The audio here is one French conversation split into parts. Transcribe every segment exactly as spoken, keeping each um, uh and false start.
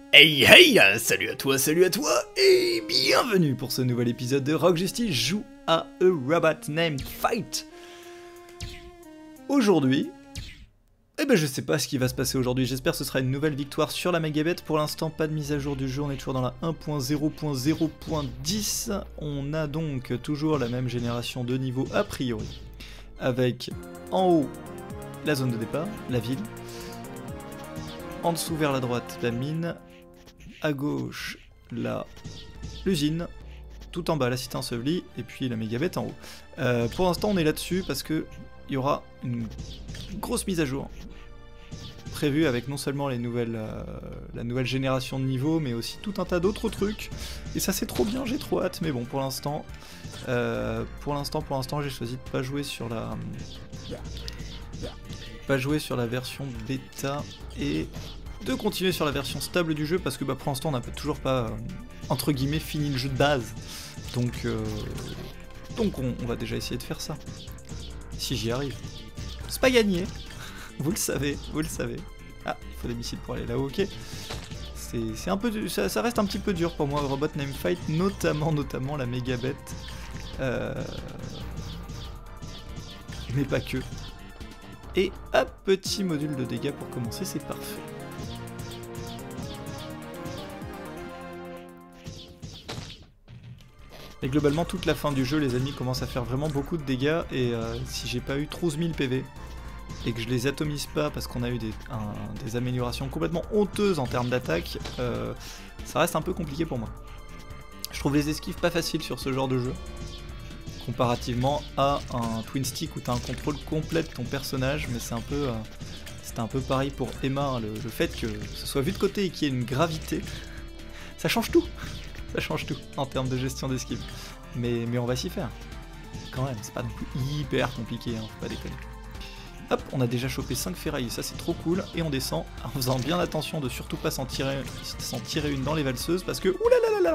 Hey hey, salut à toi, salut à toi, et bienvenue pour ce nouvel épisode de Rock Justice joue à A Robot Named Fight. Aujourd'hui, eh ben je sais pas ce qui va se passer aujourd'hui, j'espère que ce sera une nouvelle victoire sur la Megabet. Pour l'instant, pas de mise à jour du jeu, on est toujours dans la un point zéro point zéro point dix. On a donc toujours la même génération de niveaux a priori, avec en haut la zone de départ, la ville, en dessous vers la droite la mine, à gauche la l'usine, tout en bas la cité ensevelie, et puis la Megabet en haut. Euh, pour l'instant on est là-dessus parce que il y aura une grosse mise à jour prévue avec non seulement les nouvelles, euh, la nouvelle génération de niveaux, mais aussi tout un tas d'autres trucs. Et ça c'est trop bien, j'ai trop hâte, mais bon pour l'instant, euh, pour l'instant, pour l'instant j'ai choisi de pas jouer sur la, pas jouer sur la version bêta et de continuer sur la version stable du jeu parce que bah, pour l'instant on n'a toujours pas euh, entre guillemets fini le jeu de base, donc euh, donc on, on va déjà essayer de faire ça si j'y arrive. C'est pas gagné, vous le savez, vous le savez. Ah, il faut des missiles pour aller là-haut, ok. C'est un peu, ça, ça reste un petit peu dur pour moi, Robot Named Fight, notamment notamment la Megabet, euh, mais pas que. Et un petit module de dégâts pour commencer, c'est parfait. Et globalement, toute la fin du jeu, les ennemis commencent à faire vraiment beaucoup de dégâts, et euh, si j'ai pas eu douze mille P V, et que je les atomise pas parce qu'on a eu des, un, des améliorations complètement honteuses en termes d'attaque, euh, ça reste un peu compliqué pour moi. Je trouve les esquives pas faciles sur ce genre de jeu, comparativement à un twin stick où t'as un contrôle complet de ton personnage, mais c'est un peu... Euh, c'était un peu pareil pour Emma, hein, le, le fait que ce soit vu de côté et qu'il y ait une gravité, ça change tout. Ça change tout en termes de gestion d'esquive. Mais, mais on va s'y faire. Quand même, c'est pas non plus hyper compliqué, hein, faut pas déconner. Hop, on a déjà chopé cinq ferrailles, ça c'est trop cool. Et on descend en faisant bien attention de surtout pas s'en tirer, s'en tirer une dans les valseuses parce que... Oulalala,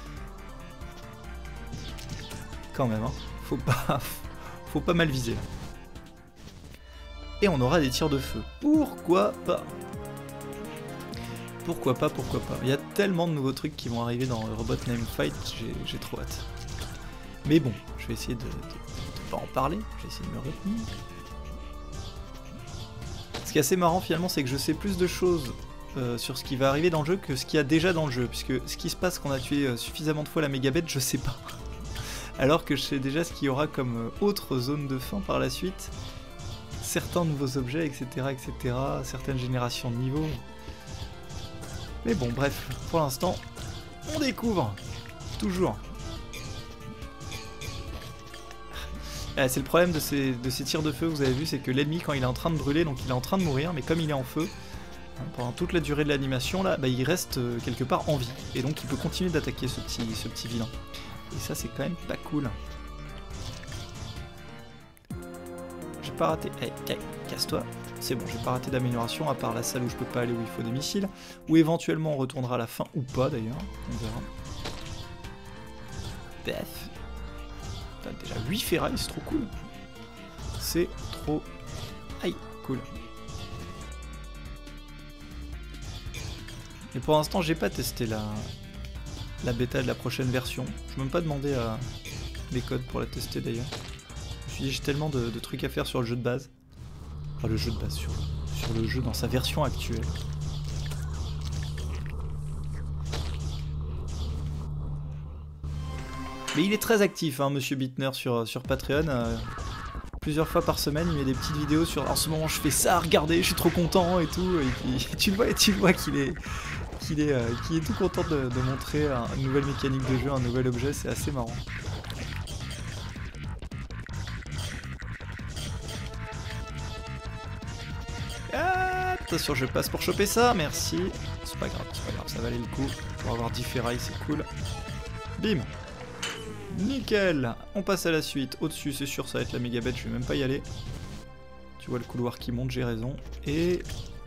quand même, hein, faut pas, faut pas mal viser. Là. Et on aura des tirs de feu. Pourquoi pas ? Pourquoi pas, pourquoi pas. Il y a tellement de nouveaux trucs qui vont arriver dans Robot Named Fight, j'ai trop hâte. Mais bon, je vais essayer de, de, de pas en parler, je vais essayer de me retenir. Ce qui est assez marrant finalement, c'est que je sais plus de choses euh, sur ce qui va arriver dans le jeu que ce qu'il y a déjà dans le jeu, puisque ce qui se passe quand on a tué euh, suffisamment de fois la Megabet, je sais pas. Alors que je sais déjà ce qu'il y aura comme euh, autre zone de fin par la suite, certains nouveaux objets, et cetera, et cetera, certaines générations de niveaux. Mais bon, bref, pour l'instant, on découvre, toujours. Ah, c'est le problème de ces, de ces tirs de feu, vous avez vu, c'est que l'ennemi, quand il est en train de brûler, donc il est en train de mourir, mais comme il est en feu, hein, pendant toute la durée de l'animation, là, bah, il reste euh, quelque part en vie. Et donc il peut continuer d'attaquer ce petit, ce petit vilain. Et ça, c'est quand même pas cool. J'ai pas raté... Hey, hey, casse-toi. C'est bon, j'ai pas raté d'amélioration, à part la salle où je peux pas aller où il faut des missiles, ou éventuellement on retournera à la fin, ou pas d'ailleurs, on verra. Bref. T'as déjà huit ferrailles, c'est trop cool. C'est trop... Aïe, cool. Et pour l'instant, j'ai pas testé la... la bêta de la prochaine version. Je m'ai même pas demandé à... les codes pour la tester d'ailleurs. Je me suis dit, j'ai tellement de, de trucs à faire sur le jeu de base. Enfin, le jeu de base, sur, sur le jeu dans sa version actuelle. Mais il est très actif, hein, Monsieur Bittner, sur, sur Patreon. Euh, plusieurs fois par semaine, il met des petites vidéos sur... En ce moment, je fais ça, regardez, je suis trop content et tout. Et puis, tu le vois, tu le vois qu'il est, qu'il est, euh, qu'il est tout content de, de montrer un, une nouvelle mécanique de jeu, un nouvel objet, c'est assez marrant. Attention, je passe pour choper ça, merci. C'est pas grave, c'est pas grave, ça valait le coup. Pour avoir dix ferrailles, c'est cool. Bim. Nickel. On passe à la suite. Au-dessus, c'est sûr, ça va être la Megabet, je vais même pas y aller. Tu vois le couloir qui monte, j'ai raison. Et...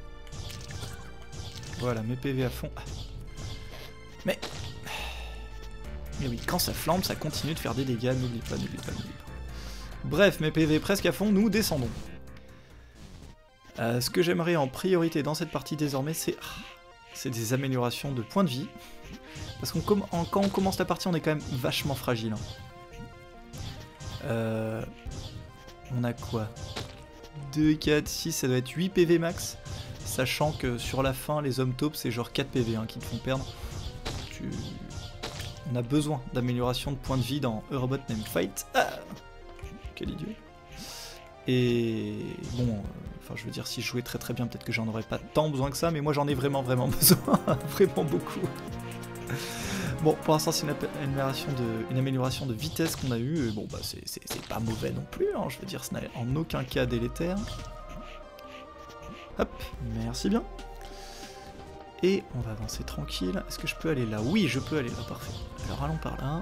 voilà, mes P V à fond. Mais... Mais oui, quand ça flambe, ça continue de faire des dégâts, n'oublie pas, n'oublie pas, n'oublie pas. Bref, mes P V presque à fond, nous descendons. Euh, ce que j'aimerais en priorité dans cette partie désormais, c'est c'est des améliorations de points de vie. Parce qu'on com quand on commence la partie, on est quand même vachement fragile. Hein. Euh, on a quoi? deux, quatre, six, ça doit être huit P V max. Sachant que sur la fin, les hommes taupes, c'est genre quatre P V hein, qui te font perdre. Tu... On a besoin d'amélioration de points de vie dans A Robot Named Fight. Ah, quel idiot. Et bon, euh, enfin je veux dire, si je jouais très très bien, peut-être que j'en aurais pas tant besoin que ça, mais moi j'en ai vraiment vraiment besoin, vraiment beaucoup. Bon, pour l'instant c'est une, amélioration de, une amélioration de vitesse qu'on a eue, bon bah c'est pas mauvais non plus, hein, je veux dire, ce n'est en aucun cas délétère. Hop, merci bien. Et on va avancer tranquille. Est-ce que je peux aller là? Oui, je peux aller là, parfait. Alors allons par là.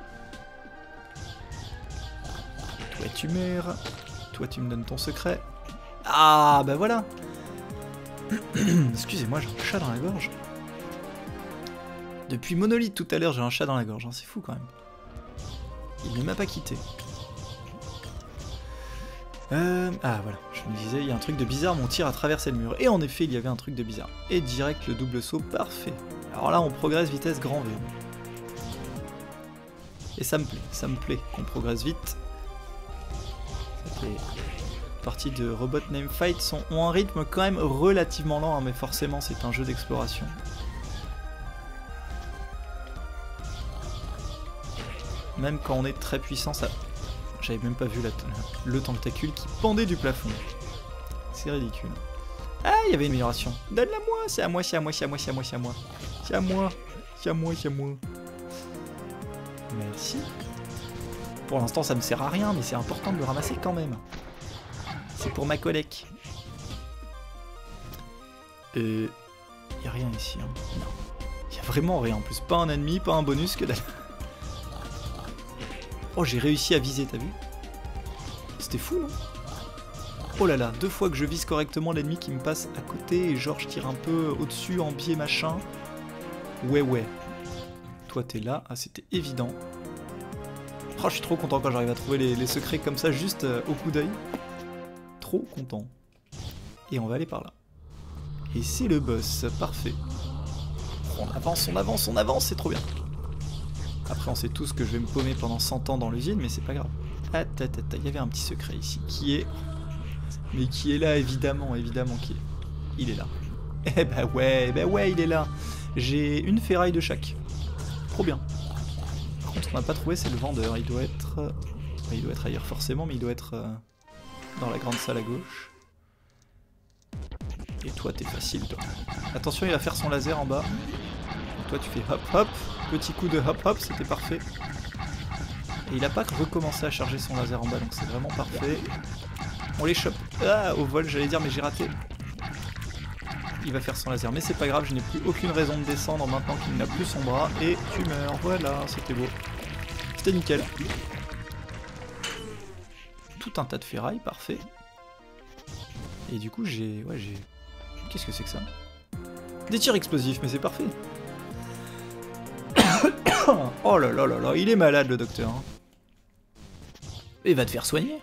Toi tu meurs. Toi tu me donnes ton secret. Ah bah voilà. Excusez-moi, j'ai un chat dans la gorge. Depuis Monolith tout à l'heure, j'ai un chat dans la gorge, hein, c'est fou quand même. Il ne m'a pas quitté. Euh, ah voilà, je me disais, il y a un truc de bizarre, mon tir a traversé le mur. Et en effet, il y avait un truc de bizarre. Et direct, le double saut, parfait. Alors là, on progresse vitesse grand V. Et ça me plaît, ça me plaît qu'on progresse vite. Les parties de Robot Named Fight sont, ont un rythme quand même relativement lent, hein, mais forcément, c'est un jeu d'exploration. Même quand on est très puissant, ça... J'avais même pas vu la... le tentacule qui pendait du plafond. C'est ridicule. Ah, il y avait une amélioration. Donne-la moi, c'est à moi, c'est à moi, c'est à moi, c'est à moi, c'est à moi. C'est à moi, c'est à moi, c'est à moi. Merci. Pour l'instant, ça me sert à rien, mais c'est important de le ramasser quand même. C'est pour ma collègue. Euh... Il y a rien ici, hein. Non. Il y a vraiment rien en plus. Pas un ennemi, pas un bonus, que dalle. Oh, j'ai réussi à viser, t'as vu? C'était fou, non? Oh là là, deux fois que je vise correctement l'ennemi qui me passe à côté et genre je tire un peu au-dessus, en biais, machin. Ouais, ouais. Toi, t'es là. Ah, c'était évident. Oh, je suis trop content quand j'arrive à trouver les, les secrets comme ça, juste euh, au coup d'œil. Trop content. Et on va aller par là. Et c'est le boss, parfait. On avance, on avance, on avance, c'est trop bien. Après on sait tous que je vais me paumer pendant cent ans dans l'usine, mais c'est pas grave. Ah, ta, ta, ta. Il y avait un petit secret ici, qui est... Mais qui est là, évidemment, évidemment, qui est... Il est là. Eh bah ouais, bah ouais, il est là. J'ai une ferraille de chaque. Trop bien. Par contre, on n'a pas trouvé, c'est le vendeur. Il doit être... Il doit être ailleurs forcément, mais il doit être dans la grande salle à gauche. Et toi, t'es facile, toi. Attention, il va faire son laser en bas. Et toi, tu fais hop hop. Petit coup de hop hop, c'était parfait. Et il a pas recommencé à charger son laser en bas, donc c'est vraiment parfait. On les chope. Ah, au vol, j'allais dire, mais j'ai raté. Il va faire son laser, mais c'est pas grave, je n'ai plus aucune raison de descendre maintenant qu'il n'a plus son bras. Et tu meurs, voilà, c'était beau. C'était nickel. Tout un tas de ferraille, parfait. Et du coup, j'ai... Ouais, j'ai... Qu'est-ce que c'est que ça? Des tirs explosifs, mais c'est parfait. Oh là là là là, il est malade le docteur. Il va te faire soigner.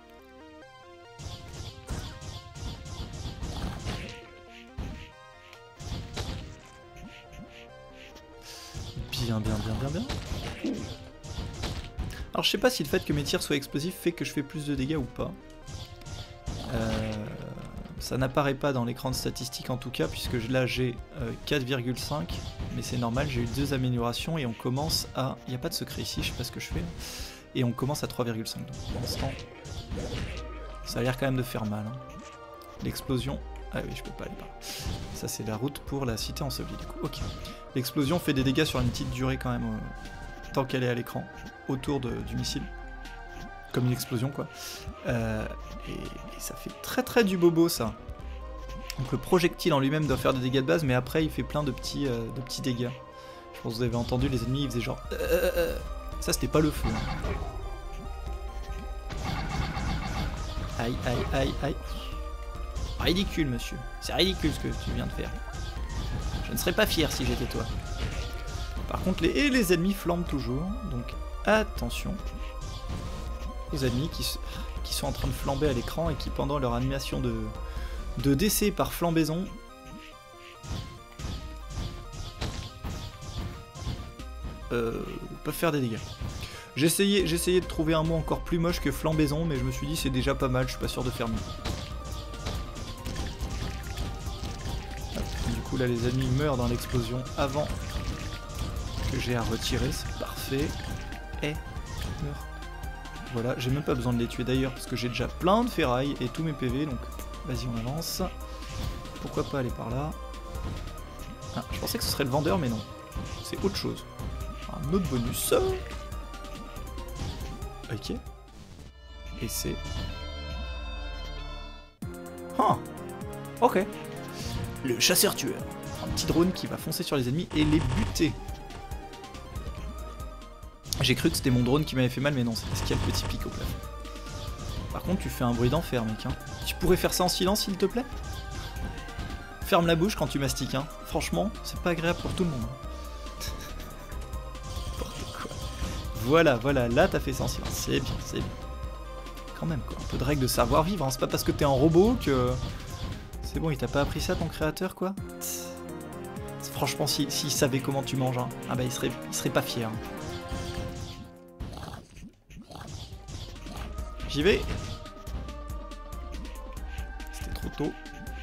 Bien, bien, bien, bien, bien. Alors je sais pas si le fait que mes tirs soient explosifs fait que je fais plus de dégâts ou pas. Euh, ça n'apparaît pas dans l'écran de statistiques en tout cas, puisque là j'ai euh, quatre virgule cinq, mais c'est normal, j'ai eu deux améliorations et on commence à... Il n'y a pas de secret ici, je sais pas ce que je fais. Et on commence à trois virgule cinq, donc pour l'instant, ça a l'air quand même de faire mal. Hein. L'explosion... Ah oui, je peux pas aller par là. Ça c'est la route pour la cité ensevelie du coup, ok. L'explosion fait des dégâts sur une petite durée quand même, euh, tant qu'elle est à l'écran, autour de, du missile. Comme une explosion quoi. Euh, et, et ça fait très très du bobo ça. Donc le projectile en lui-même doit faire des dégâts de base, mais après il fait plein de petits, euh, de petits dégâts. Je pense que vous avez entendu, les ennemis ils faisaient genre... Euh, euh, ça c'était pas le feu. Hein. Aïe aïe aïe aïe. Ridicule monsieur. C'est ridicule ce que tu viens de faire. Je ne serais pas fier si j'étais toi. Par contre les, et les ennemis flambent toujours, donc attention aux ennemis qui, qui sont en train de flamber à l'écran et qui pendant leur animation de, de décès par flambaison euh, peuvent faire des dégâts. J'ai essayé, j'ai essayé de trouver un mot encore plus moche que flambaison, mais je me suis dit c'est déjà pas mal, je suis pas sûr de faire mieux. Hop, du coup là les ennemis meurent dans l'explosion avant que j'ai à retirer, c'est parfait. Et meurt. Voilà, j'ai même pas besoin de les tuer d'ailleurs parce que j'ai déjà plein de ferrailles et tous mes P V, donc vas-y on avance. Pourquoi pas aller par là? Ah, je pensais que ce serait le vendeur, mais non. C'est autre chose. Un autre bonus. Ok. Et c'est... Ah. Ok. Le chasseur-tueur. Un petit drone qui va foncer sur les ennemis et les buter. J'ai cru que c'était mon drone qui m'avait fait mal, mais non, c'est parce qu'il y a le petit pic au plafond. Par contre, tu fais un bruit d'enfer, mec. Hein. Tu pourrais faire ça en silence, s'il te plaît? Ferme la bouche quand tu mastiques, hein. Franchement, c'est pas agréable pour tout le monde. N'importe quoi. Voilà, voilà, là t'as fait ça en silence. C'est bien, c'est bien. Quand même, quoi. Un peu de règle de savoir-vivre, hein. C'est pas parce que t'es un robot que... C'est bon, il t'a pas appris ça, ton créateur, quoi? Franchement, s'il si, si savait comment tu manges, hein, ah bah il serait, il serait pas fier. Hein. J'y vais. C'était trop tôt.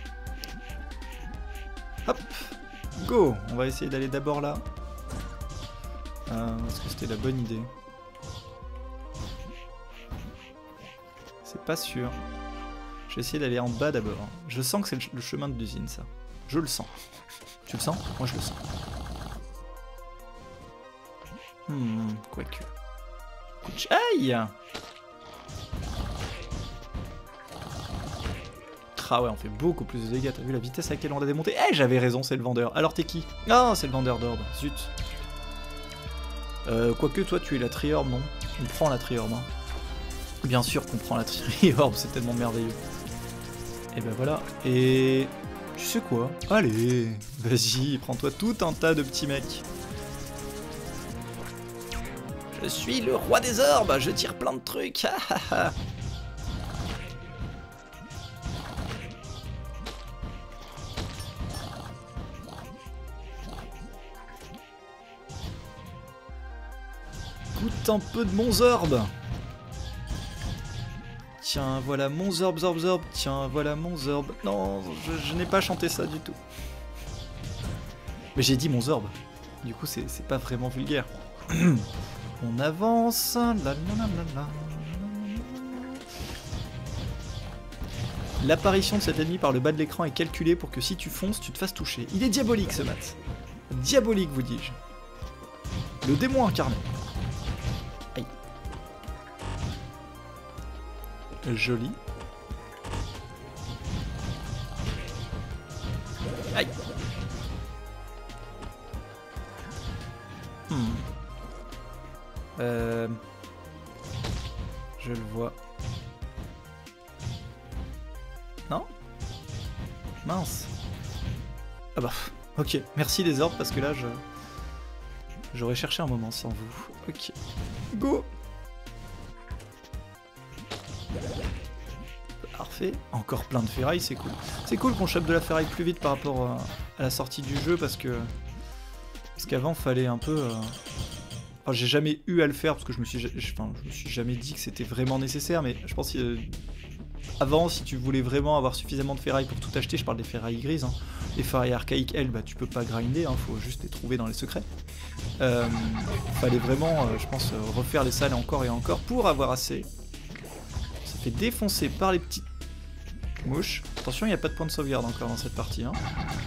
Hop, go. On va essayer d'aller d'abord là. Euh, Est-ce que c'était la bonne idée? C'est pas sûr. Je vais essayer d'aller en bas d'abord. Je sens que c'est le, le chemin de l'usine, ça. Je le sens. Tu le sens? Moi, je le sens. Hmm, quoique. Aïe! Ah ouais, on fait beaucoup plus de dégâts, t'as vu la vitesse à laquelle on a démonté? Eh, j'avais raison, c'est le vendeur. Alors t'es qui? Ah, c'est le vendeur d'orbe, zut. Euh, quoique toi tu es la triorbe, non? On prend la triorbe, hein. Bien sûr qu'on prend la triorbe, c'est tellement merveilleux. Et ben voilà, et... Tu sais quoi? Allez, vas-y, prends-toi tout un tas de petits mecs. Je suis le roi des orbes, je tire plein de trucs, ha ha ha. Goûte un peu de mon zorb. Tiens, voilà mon zorb, zorb, zorb. Tiens, voilà mon zorb. Non, je, je n'ai pas chanté ça du tout. Mais j'ai dit mon zorb. Du coup, c'est pas vraiment vulgaire. On avance. La, la, la, la, la. L'apparition de cet ennemi par le bas de l'écran est calculée pour que si tu fonces, tu te fasses toucher. Il est diabolique ce mat. Diabolique, vous dis-je. Le démon incarné. Aïe. Joli. Aïe. Hmm. Euh... Je le vois. Non? Mince. Ah bah, ok. Merci les orbes parce que là, je... J'aurais cherché un moment sans vous. Ok. Go! Parfait. Encore plein de ferraille, c'est cool. C'est cool qu'on chope de la ferraille plus vite par rapport à la sortie du jeu parce que... Parce qu'avant, fallait un peu... Euh... Enfin, j'ai jamais eu à le faire parce que je me suis, je, enfin, je me suis jamais dit que c'était vraiment nécessaire, mais je pense que... Euh... Avant, si tu voulais vraiment avoir suffisamment de ferraille pour tout acheter, je parle des ferrailles grises, hein. Les ferrailles archaïques, elles, bah, tu peux pas grinder, hein, faut juste les trouver dans les secrets. Euh, fallait vraiment, euh, je pense, euh, refaire les salles encore et encore pour avoir assez. Ça fait défoncer par les petites mouches. Attention, il n'y a pas de point de sauvegarde encore dans cette partie. Hein.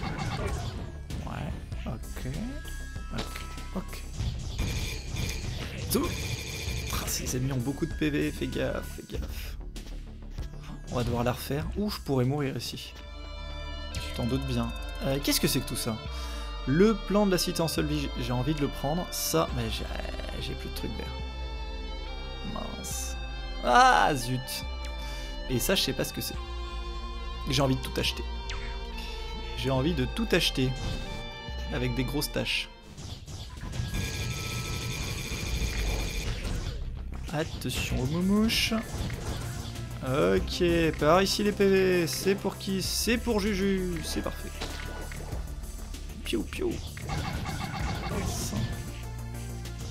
Ouais, ok, ok, ok. Tout. Ah, ces ennemis ont beaucoup de P V, fais gaffe, fais gaffe. On va devoir la refaire. Ouh, je pourrais mourir ici. Tu t'en doutes bien. Euh, Qu'est-ce que c'est que tout ça? Le plan de la cité en seule vie, j'ai envie de le prendre. Ça, mais j'ai plus de trucs verts. Mince. Ah, zut. Et ça, je sais pas ce que c'est. J'ai envie de tout acheter. J'ai envie de tout acheter. Avec des grosses taches. Attention aux moumouches. Ok, par ici les P V, c'est pour qui? C'est pour Juju, c'est parfait. Piou piou.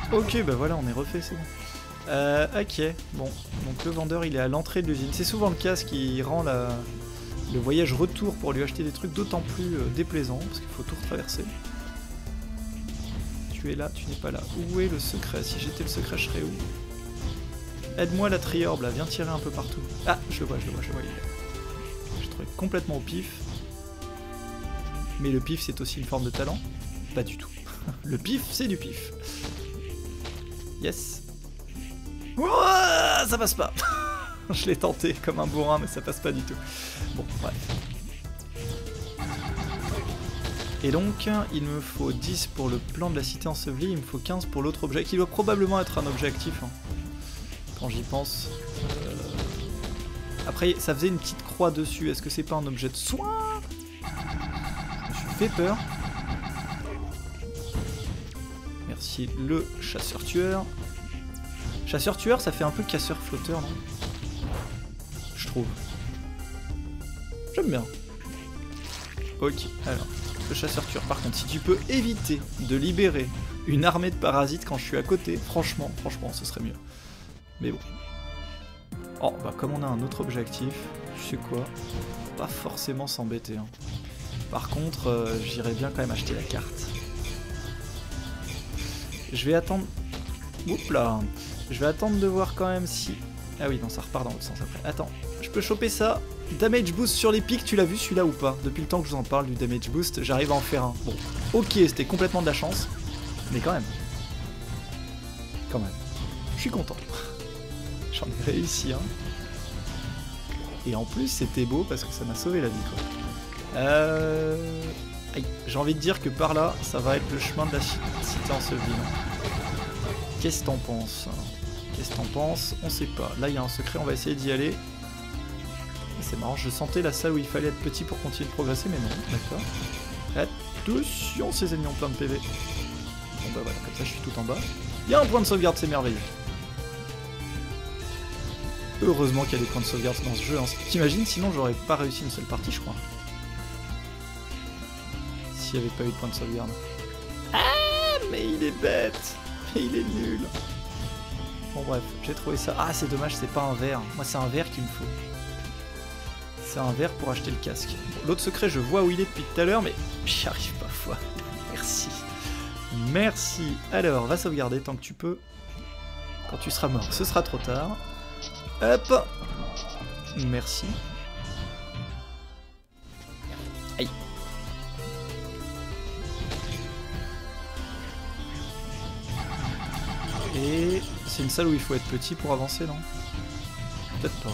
Ok, bah voilà, on est refait, c'est bon. Euh, ok, bon. Donc le vendeur, il est à l'entrée de l'usine. C'est souvent le cas, ce qui rend la... le voyage retour pour lui acheter des trucs d'autant plus euh, déplaisant, parce qu'il faut tout retraverser. Tu es là, tu n'es pas là. Où est le secret? Si j'étais le secret, je serais où? Aide-moi la triorbe, là, viens tirer un peu partout. Ah, je le vois, je le vois, je le vois, il est là. Je trouvais complètement au pif. Mais le pif, c'est aussi une forme de talent? Pas du tout. Le pif, c'est du pif. Yes. Ouah, ça passe pas. Je l'ai tenté comme un bourrin, mais ça passe pas du tout. Bon, bref. Et donc, il me faut dix pour le plan de la cité ensevelie, il me faut quinze pour l'autre objet, qui doit probablement être un objet actif, hein, quand j'y pense. Euh... Après, ça faisait une petite croix dessus, est-ce que c'est pas un objet de soin? Je me suis fait peur. Merci le chasseur-tueur. Chasseur-tueur, ça fait un peu casseur-flotteur, non? Je trouve. J'aime bien. Ok, alors. Le chasseur-tueur, par contre, si tu peux éviter de libérer une armée de parasites quand je suis à côté, franchement, franchement, ce serait mieux. Mais bon. Oh, bah comme on a un autre objet actif, tu sais quoi? Pas forcément s'embêter. Hein. Par contre, euh, j'irais bien quand même acheter la carte. Je vais attendre... Oups là. Je vais attendre de voir quand même si... Ah oui, non, ça repart dans l'autre sens après. Attends, je peux choper ça. Damage boost sur les pics, tu l'as vu celui-là ou pas? Depuis le temps que je vous en parle du damage boost, j'arrive à en faire un. Bon, ok, c'était complètement de la chance, mais quand même. Quand même. Je suis content. J'en ai réussi, hein. Et en plus, c'était beau parce que ça m'a sauvé la vie, quoi. Euh... Aïe, j'ai envie de dire que par là, ça va être le chemin de la cité ensevelie. Qu'est-ce que t'en penses? Qu'est-ce que t'en penses? On sait pas. Là, il y a un secret, on va essayer d'y aller. C'est marrant, je sentais la salle où il fallait être petit pour continuer de progresser, mais non, d'accord. Attention, ces ennemis ont plein de P V. Bon bah voilà, comme ça je suis tout en bas. Il y a un point de sauvegarde, c'est merveilleux. Heureusement qu'il y a des points de sauvegarde dans ce jeu. Hein. T'imagines, sinon j'aurais pas réussi une seule partie, je crois. S'il n'y avait pas eu de point de sauvegarde. Ah, mais il est bête. Mais il est nul. Bon bref, j'ai trouvé ça. Ah, c'est dommage, c'est pas un verre. Moi, c'est un verre qu'il me faut. C'est un verre pour acheter le casque. Bon, l'autre secret, je vois où il est depuis tout à l'heure, mais j'y arrive pas, foi. Merci. Merci. Alors, va sauvegarder tant que tu peux. Quand tu seras mort, ce sera trop tard. Hop. Merci. Aïe. Et c'est une salle où il faut être petit pour avancer, non? Peut-être pas.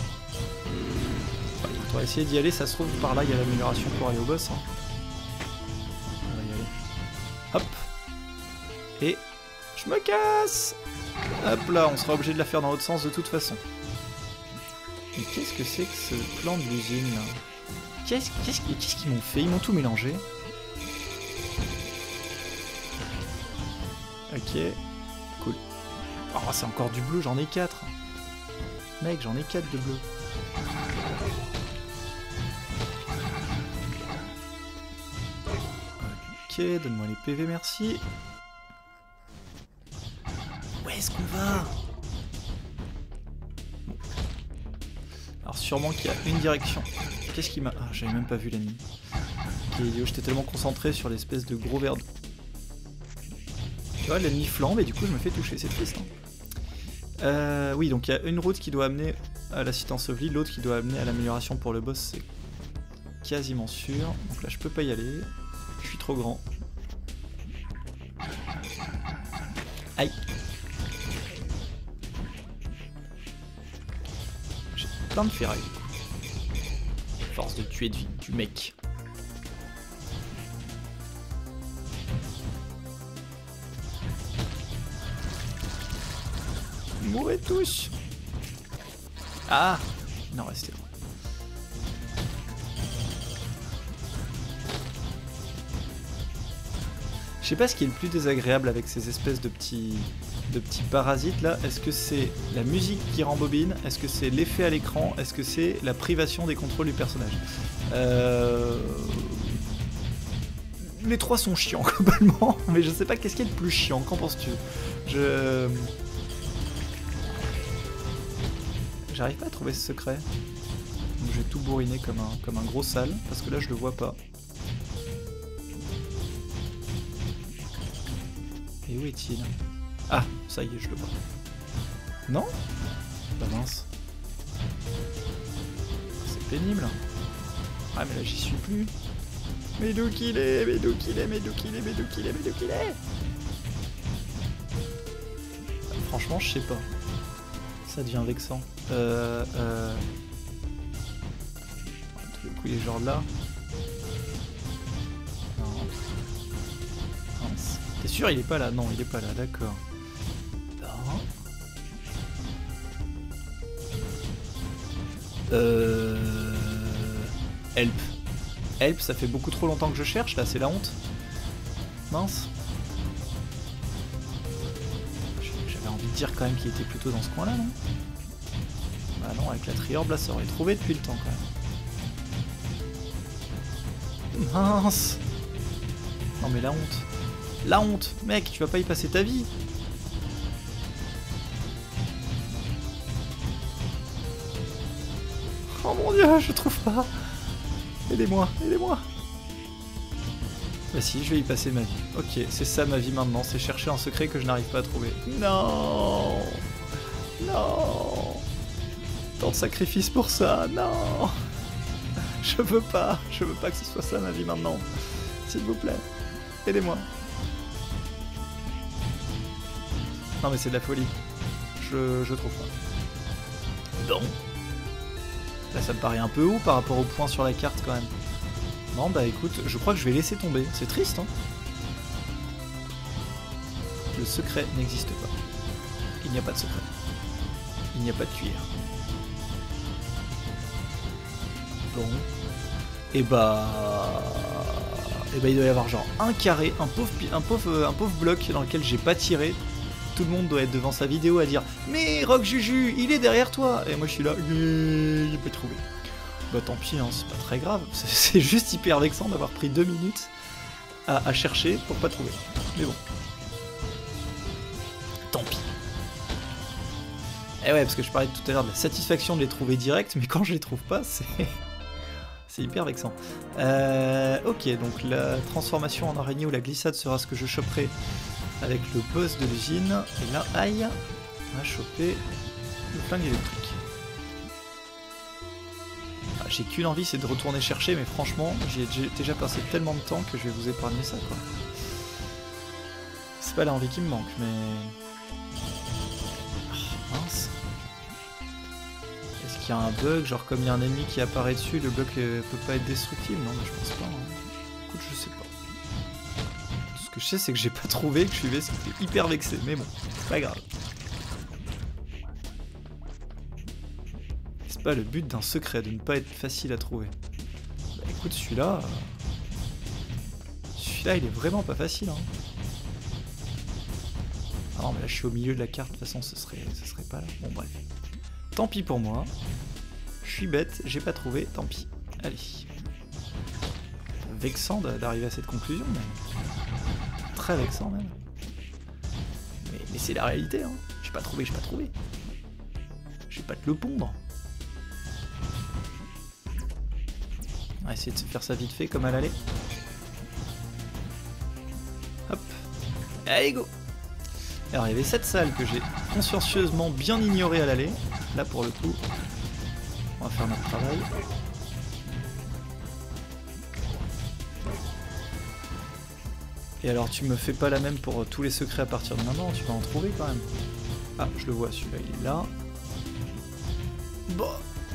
On va essayer d'y aller, ça se trouve par là il y a l'amélioration pour aller au boss. Hein. On va y aller. Hop. Et je me casse. Hop là, on sera obligé de la faire dans l'autre sens de toute façon. Mais qu'est-ce que c'est que ce plan de l'usine là? Qu'est-ce qu'est-ce qu'est-ce qu'ils m'ont fait? Ils m'ont tout mélangé. Ok. Cool. Oh, c'est encore du bleu, j'en ai quatre. Mec, j'en ai quatre de bleu. Ok, donne-moi les P V, merci. Où est-ce qu'on va? Bon. Alors sûrement qu'il y a une direction. Qu'est-ce qui m'a... Ah, j'avais même pas vu l'ennemi. Ok, idiot, j'étais tellement concentré sur l'espèce de gros verre de... Tu vois, l'ennemi flambe et du coup je me fais toucher, c'est triste. Hein. Euh, oui, donc il y a une route qui doit amener à la cité ensevelie, l'autre qui doit amener à l'amélioration pour le boss, c'est quasiment sûr. Donc là je peux pas y aller. Je suis trop grand. Aïe. J'ai plein de ferrailles du coup. Force de tuer de vie, du mec. Mourrez tous. Ah, il en restait un. Je sais pas ce qui est le plus désagréable avec ces espèces de petits, de petits parasites là. Est-ce que c'est la musique qui rembobine? Est-ce que c'est l'effet à l'écran? Est-ce que c'est la privation des contrôles du personnage? euh... Les trois sont chiants globalement, mais je sais pas qu'est-ce qui est le plus chiant, qu'en penses-tu? Je... J'arrive pas à trouver ce secret. Donc je vais tout bourriner comme un, comme un gros sale, parce que là je le vois pas. Et où est-il? Ah, ça y est, je le vois. Non? Bah mince. C'est pénible. Ah mais là j'y suis plus. Mais d'où qu'il est? Mais d'où qu'il est? Mais d'où qu'il est? Mais d'où qu'il est? Mais d'où qu'il est? Franchement, je sais pas. Ça devient vexant. Euh... euh... Tout le coup, il est genre là. Non. Mince. T'es sûr, il est pas là? Non, il est pas là, d'accord. Non. Euh... Help. Help, ça fait beaucoup trop longtemps que je cherche, là, c'est la honte. Mince. J'avais envie de dire quand même qu'il était plutôt dans ce coin-là, non? Bah non, avec la triorbe, là, ça aurait trouvé depuis le temps, quand même. Mince. Non mais la honte. La honte. Mec, tu vas pas y passer ta vie. Oh mon dieu, je trouve pas. Aidez-moi, aidez-moi. Bah si, je vais y passer ma vie. Ok, c'est ça ma vie maintenant, c'est chercher un secret que je n'arrive pas à trouver. Non. Non. Tant de sacrifices pour ça, non. Je veux pas, je veux pas que ce soit ça ma vie maintenant. S'il vous plaît, aidez-moi. Non mais c'est de la folie. Je, je trouve pas. Bon. Là ça me paraît un peu haut par rapport au point sur la carte quand même. Non bah écoute, je crois que je vais laisser tomber. C'est triste hein. Le secret n'existe pas. Il n'y a pas de secret. Il n'y a pas de cuillère. Bon. Et bah... Et bah il doit y avoir genre un carré, un pauvre, un pauvre, un pauvre bloc dans lequel j'ai pas tiré. Tout le monde doit être devant sa vidéo à dire « Mais Rock Juju, il est derrière toi !» Et moi je suis là « Il peut trouver. » Bah tant pis, hein, c'est pas très grave. C'est juste hyper vexant d'avoir pris deux minutes à, à chercher pour pas trouver. Mais bon. Tant pis. Et ouais, parce que je parlais tout à l'heure de la satisfaction de les trouver direct, mais quand je les trouve pas, c'est... c'est hyper vexant. Euh, ok, donc la transformation en araignée ou la glissade sera ce que je choperai avec le boss de l'usine. Et là, aïe, on va choper le flingue électrique. Ah, j'ai qu'une envie, c'est de retourner chercher, mais franchement, j'y ai déjà passé tellement de temps que je vais vous épargner ça, quoi. C'est pas l'envie qui me manque, mais... Oh, mince. Est-ce qu'il y a un bug, genre comme il y a un ennemi qui apparaît dessus, le bloc euh, peut pas être destructible? Non, mais je pense pas. Hein. Écoute, je sais pas. Tout ce que je sais, c'est que j'ai pas trouvé, que je suis vexé, c'était hyper vexé, mais bon, c'est pas grave. C'est pas le but d'un secret, de ne pas être facile à trouver. Bah écoute, celui-là... Euh... Celui-là, il est vraiment pas facile, hein. Ah non, mais là, je suis au milieu de la carte, de toute façon, ce serait, ce serait pas là. Bon, bref. Tant pis pour moi. Je suis bête, j'ai pas trouvé, tant pis. Allez. Vexant d'arriver à cette conclusion, mais... Très vexant, même. Mais, mais c'est la réalité, hein. J'ai pas trouvé, j'ai pas trouvé. Je vais pas te le pondre. On va essayer de se faire ça vite fait, comme à l'aller. Hop. Allez, go. Alors, il y avait cette salle que j'ai consciencieusement bien ignorée à l'aller. Là, pour le coup, on va faire notre travail. Et alors, tu me fais pas la même pour tous les secrets à partir de maintenant, tu vas en trouver quand même. Ah, je le vois, celui-là, il est là. Bon.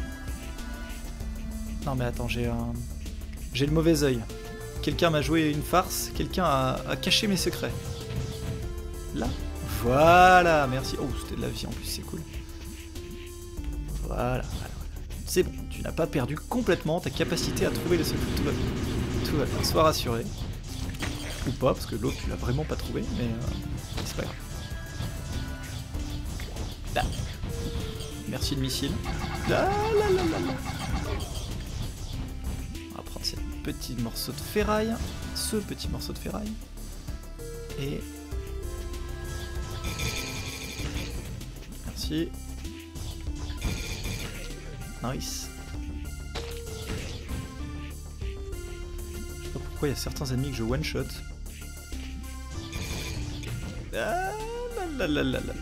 Non, mais attends, j'ai un... J'ai le mauvais œil. Quelqu'un m'a joué une farce, quelqu'un a, a caché mes secrets. Là. Voilà, merci. Oh, c'était de la vie en plus, c'est cool. Voilà, voilà, voilà. C'est bon, tu n'as pas perdu complètement ta capacité à trouver les secrets. Tout va bien. Tout va bien, sois rassuré. Ou pas, parce que l'autre, tu l'as vraiment pas trouvé, mais euh, c'est pas grave. Là. Merci le missile. Là, là, là, là, là. On va prendre ce petit morceau de ferraille. Ce petit morceau de ferraille. Et... Merci. Nice. Je sais pas pourquoi il y a certains ennemis que je one-shot. Ah là là là là là.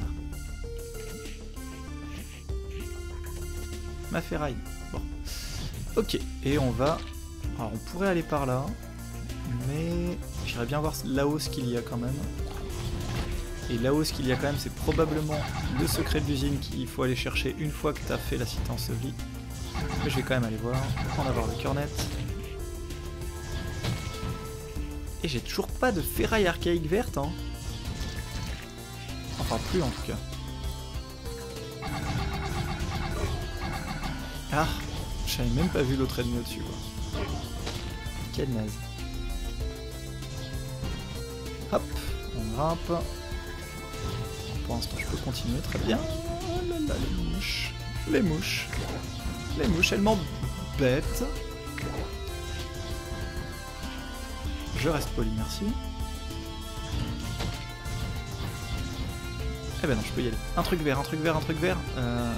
Ma ferraille. Bon. Ok. Et on va... Alors on pourrait aller par là. Mais... J'irais bien voir là-haut ce qu'il y a quand même. Et là-haut ce qu'il y a quand même, c'est probablement le secret de l'usine qu'il faut aller chercher une fois que tu as fait la cité ensevelie. Mais je vais quand même aller voir. On va voir le cœur net. Et j'ai toujours pas de ferraille archaïque verte, hein. Enfin plus en tout cas. Ah, j'avais même pas vu l'autre ennemi au-dessus, quoi. Quel naze. Hop, on grimpe. Pour l'instant, je peux continuer, très bien. Oh là là, les mouches. Les mouches. Les mouches, elles m'embêtent. Je reste poli, merci. Eh ben non, je peux y aller. Un truc vert, un truc vert, un truc vert. Euh...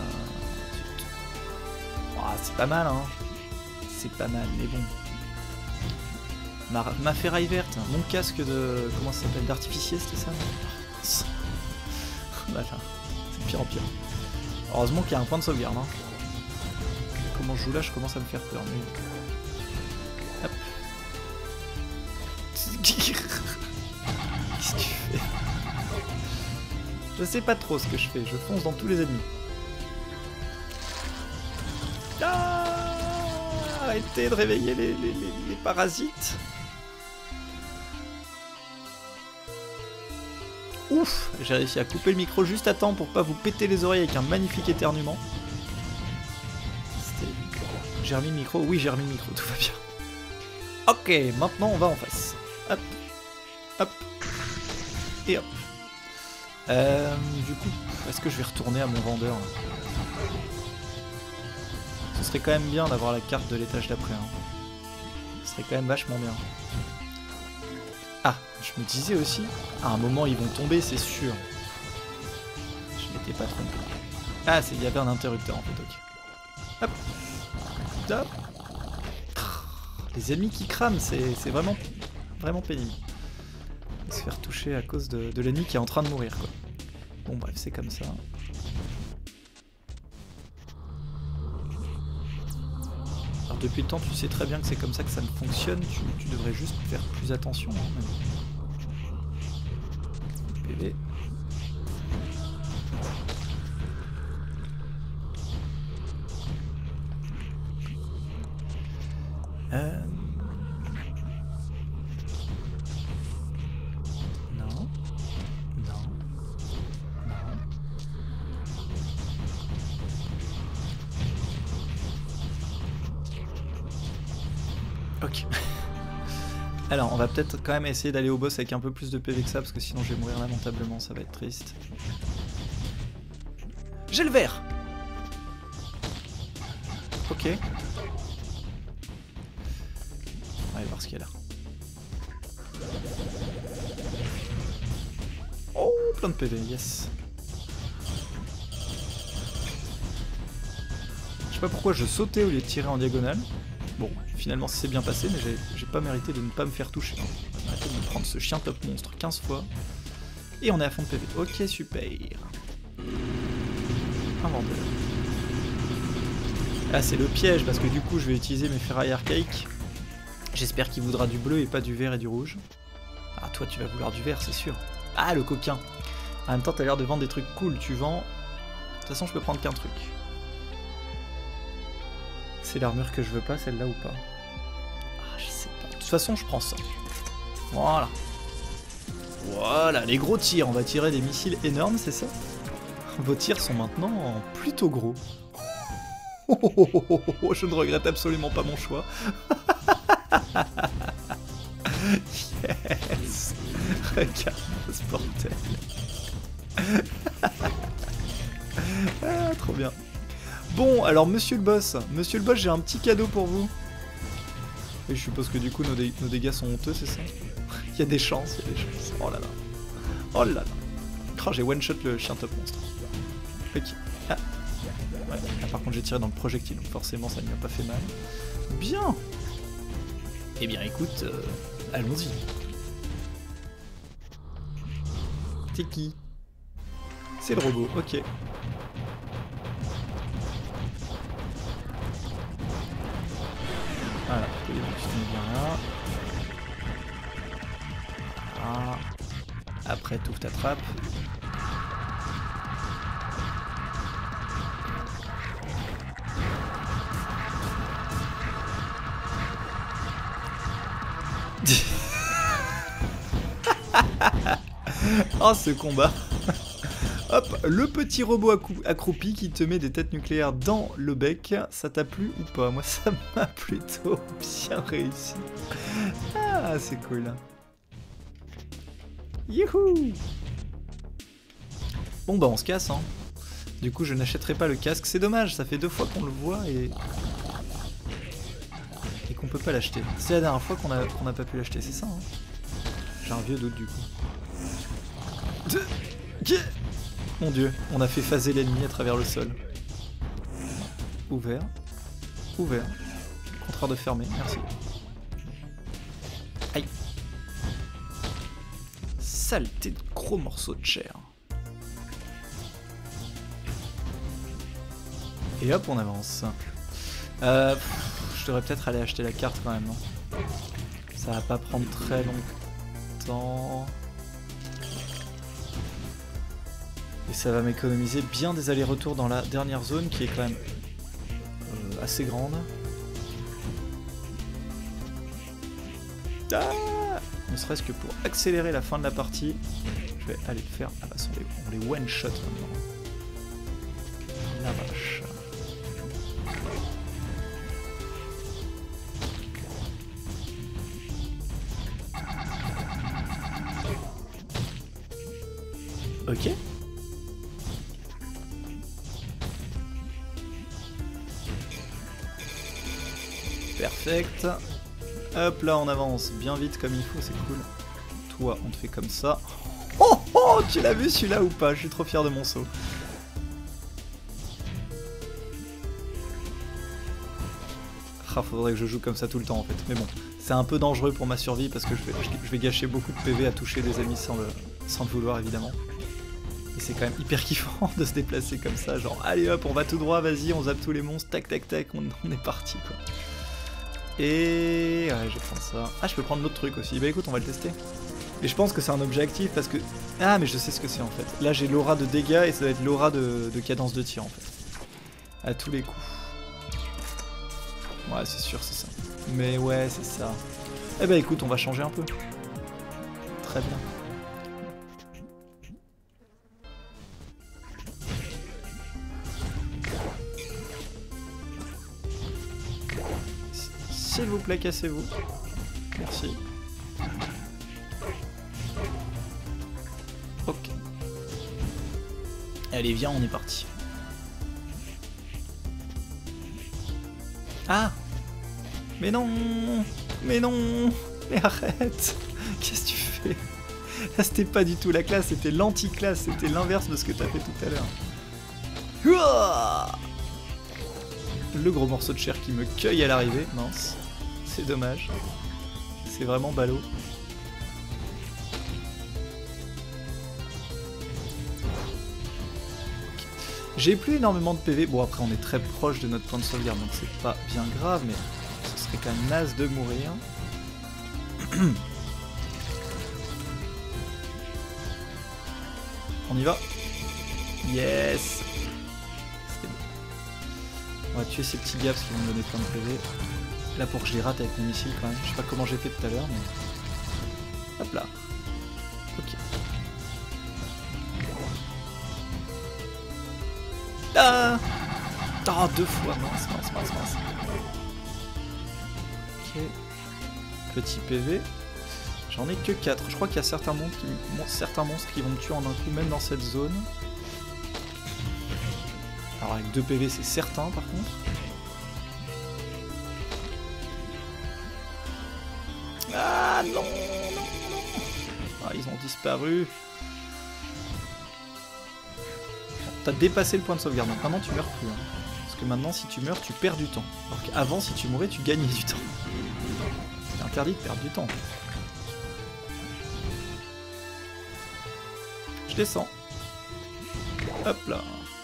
Oh, c'est pas mal, hein. C'est pas mal, mais bon. Ma, ma ferraille verte, mon casque de... Comment ça s'appelle? D'artificier, c'était ça? Voilà, c'est pire en pire. Heureusement qu'il y a un point de sauvegarde. Hein. Comment je joue là, je commence à me faire peur. Mais... Hop. Qu'est-ce que tu fais? Je sais pas trop ce que je fais, je fonce dans tous les ennemis. Ah, arrêtez de réveiller les, les, les, les parasites. Ouf, j'ai réussi à couper le micro juste à temps pour pas vous péter les oreilles avec un magnifique éternuement. J'ai remis le micro, oui j'ai remis le micro, tout va bien. Ok, maintenant on va en face. Hop, hop, et hop. Euh, du coup, est-ce que je vais retourner à mon vendeur là? Ce serait quand même bien d'avoir la carte de l'étage d'après. Hein. Ce serait quand même vachement bien. Ah, je me disais aussi, à un moment ils vont tomber, c'est sûr. Je m'étais pas trompé. Ah, il y avait un interrupteur en fait, ok. Hop, hop. Les ennemis qui crament, c'est vraiment, vraiment pénible. On va se faire toucher à cause de, de l'ennemi qui est en train de mourir, quoi. Bon bref, c'est comme ça. Alors depuis le temps, tu sais très bien que c'est comme ça que ça ne fonctionne, tu, tu devrais juste faire plus attention. Hein, P V. Euh... Non. Non. Non. Ok. Alors, on va peut-être quand même essayer d'aller au boss avec un peu plus de P V que ça, parce que sinon je vais mourir lamentablement, ça va être triste. J'ai le vert! Ok. On va aller voir ce qu'il y a là. Oh, plein de P V, yes. Je sais pas pourquoi je sautais au lieu de tirer en diagonale. Bon, finalement c'est bien passé, mais j'ai pas mérité de ne pas me faire toucher. J'ai arrêté de me prendre ce chien top monstre quinze fois. Et on est à fond de P V. Ok, super. Un vendeur. Ah, c'est le piège, parce que du coup je vais utiliser mes ferrailles archaïques. J'espère qu'il voudra du bleu et pas du vert et du rouge. Ah, toi tu vas vouloir du vert, c'est sûr. Ah, le coquin. En même temps, t'as l'air de vendre des trucs cool. Tu vends... De toute façon, je peux prendre qu'un truc. C'est l'armure que je veux pas, celle-là ou pas? Ah, je sais pas. De toute façon, je prends ça. Voilà. Voilà, les gros tirs. On va tirer des missiles énormes, c'est ça? Vos tirs sont maintenant plutôt gros. Oh, oh, oh, oh, oh, oh, je ne regrette absolument pas mon choix. Yes. Regarde ce bordel. Ah, trop bien. Bon, alors monsieur le boss, monsieur le boss, j'ai un petit cadeau pour vous. Et je suppose que du coup nos, dé nos dégâts sont honteux, c'est ça? Il y a des chances, il y a des chances. Oh là là. Oh là là. Oh, j'ai one shot le chien top monstre. Ok. Ah. Ouais. Ah, par contre j'ai tiré dans le projectile, donc forcément ça ne m'a pas fait mal. Bien. Eh bien écoute, euh, allons-y. C'est qui? C'est le robot, ok. Voilà, tu viens là. Voilà. Après, tu ouvres ta trappe. Oh, ce combat. Hop, le petit robot accroupi qui te met des têtes nucléaires dans le bec. Ça t'a plu ou pas? Moi, ça m'a plutôt bien réussi. Ah, c'est cool. Youhou! Bon, bah, on se casse, hein. Du coup, je n'achèterai pas le casque. C'est dommage, ça fait deux fois qu'on le voit et... et qu'on peut pas l'acheter. C'est la dernière fois qu'on a, qu'on a pas pu l'acheter, c'est ça, hein. J'ai un vieux doute, du coup. Mon dieu, on a fait phaser l'ennemi à travers le sol. Ouvert. Ouvert. Contraire de fermer, merci. Aïe. Saleté de gros morceaux de chair. Et hop, on avance. Euh, pff, je devrais peut-être aller acheter la carte quand même, non? Ça va pas prendre très longtemps. Et ça va m'économiser bien des allers-retours dans la dernière zone qui est quand même euh, assez grande. Ah, ne serait-ce que pour accélérer la fin de la partie, je vais aller le faire. Ah bah on les, on les one-shot maintenant. La vache. Ok. Perfect. Hop là, on avance bien vite comme il faut, c'est cool. Toi, on te fait comme ça. Oh oh, tu l'as vu celui-là ou pas? Je suis trop fier de mon saut. Ah, faudrait que je joue comme ça tout le temps en fait. Mais bon, c'est un peu dangereux pour ma survie parce que je vais, je vais gâcher beaucoup de P V à toucher des ennemis sans le, sans le vouloir évidemment. Et c'est quand même hyper kiffant de se déplacer comme ça, genre allez hop, on va tout droit, vas-y, on zappe tous les monstres, tac tac tac, on, on est parti quoi. Et... ouais, je vais prendre ça. Ah, je peux prendre l'autre truc aussi. Bah écoute, on va le tester. Mais je pense que c'est un objet actif parce que... Ah, mais je sais ce que c'est en fait. Là, j'ai l'aura de dégâts et ça va être l'aura de... de cadence de tir en fait. À tous les coups. Ouais, c'est sûr, c'est ça. Mais ouais, c'est ça. Eh bah écoute, on va changer un peu. Très bien. S'il vous plaît, cassez-vous. Merci. Ok. Allez, viens, on est parti. Ah! Mais non! Mais non! Mais arrête! Qu'est-ce que tu fais? Là, c'était pas du tout la classe, c'était l'anti-classe, c'était l'inverse de ce que t'as fait tout à l'heure. Le gros morceau de chair qui me cueille à l'arrivée, mince. C'est dommage. C'est vraiment ballot. J'ai plus énormément de P V. Bon, après, on est très proche de notre point de sauvegarde, donc c'est pas bien grave, mais ce serait quand même naze de mourir. On y va. Yes. C'était bon. On va tuer ces petits gaps qui vont me donner plein de P V. Là, pour que je les rate avec mes missiles quand même. Je sais pas comment j'ai fait tout à l'heure, mais... hop là. Ok. Ah, oh, deux fois, mince, mince, mince, mince. Ok. Petit P V. J'en ai que quatre. Je crois qu'il y a certains monstres, qui... certains monstres qui vont me tuer en un coup, même dans cette zone. Alors avec deux P V, c'est certain, par contre. Ah non, non, non. Ah, ils ont disparu. t'as dépassé le point de sauvegarde, donc maintenant tu meurs plus. Hein. Parce que maintenant, si tu meurs, tu perds du temps. Alors qu'avant, si tu mourais, tu gagnais du temps. C'est interdit de perdre du temps. Je descends. Hop là.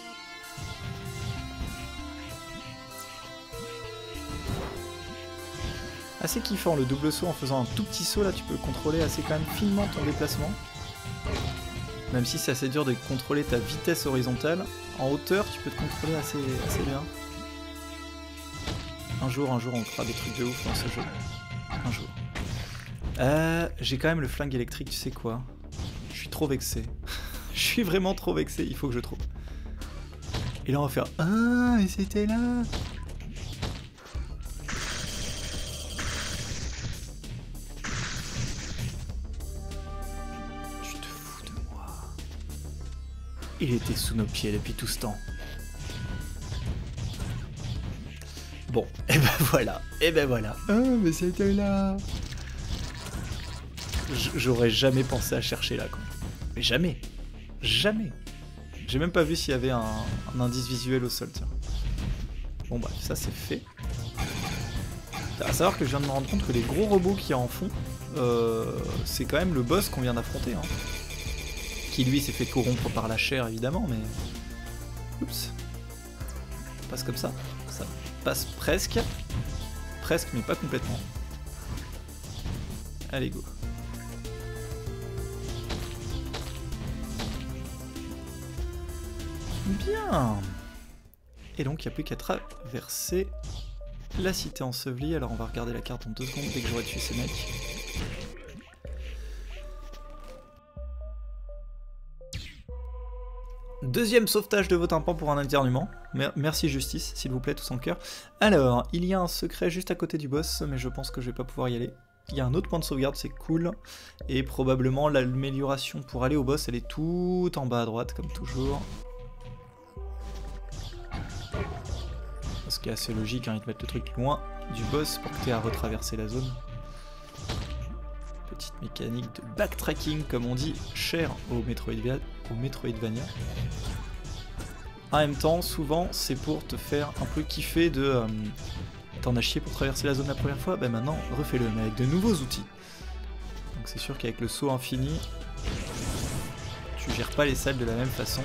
Assez kiffant le double saut en faisant un tout petit saut là, tu peux contrôler assez quand même finement ton déplacement. Même si c'est assez dur de contrôler ta vitesse horizontale, en hauteur tu peux te contrôler assez, assez bien. Un jour, un jour on fera des trucs de ouf dans ce jeu. Un jour. Euh, J'ai quand même le flingue électrique, tu sais quoi? Je suis trop vexé. Je suis vraiment trop vexé, il faut que je trouve. Et là on va faire « Ah, mais c'était là !» Tu te fous de moi. Il était sous nos pieds depuis tout ce temps. Bon, et ben voilà, et ben voilà. Ah, mais c'était là. J'aurais jamais pensé à chercher là, quoi. Mais jamais. Jamais. J'ai même pas vu s'il y avait un, un indice visuel au sol, tiens. Bon bref, ça c'est fait. À savoir que je viens de me rendre compte que les gros robots qu'il y a en fond, euh, c'est quand même le boss qu'on vient d'affronter. Hein. Qui lui s'est fait corrompre par la chair évidemment, mais... Oups. Ça passe comme ça. Ça passe presque. Presque, mais pas complètement. Allez, go. Bien. Et donc il n'y a plus qu'à traverser la cité ensevelie. Alors on va regarder la carte en deux secondes dès que j'aurai tué ces mecs. Deuxième sauvetage de vos tympans pour un éternuement. Merci justice, s'il vous plaît, tous en cœur. Alors, il y a un secret juste à côté du boss, mais je pense que je vais pas pouvoir y aller. Il y a un autre point de sauvegarde, c'est cool. Et probablement l'amélioration pour aller au boss, elle est tout en bas à droite, comme toujours. Ce qui est assez logique, hein, ils te mettent le truc loin du boss pour que tu aies à retraverser la zone. Petite mécanique de backtracking, comme on dit, cher au Metroidvania. Au Metroidvania. En même temps, souvent, c'est pour te faire un peu kiffer de... Euh, T'en as chié pour traverser la zone la première fois, ben maintenant, refais-le, mais avec de nouveaux outils. Donc c'est sûr qu'avec le saut infini, tu gères pas les salles de la même façon.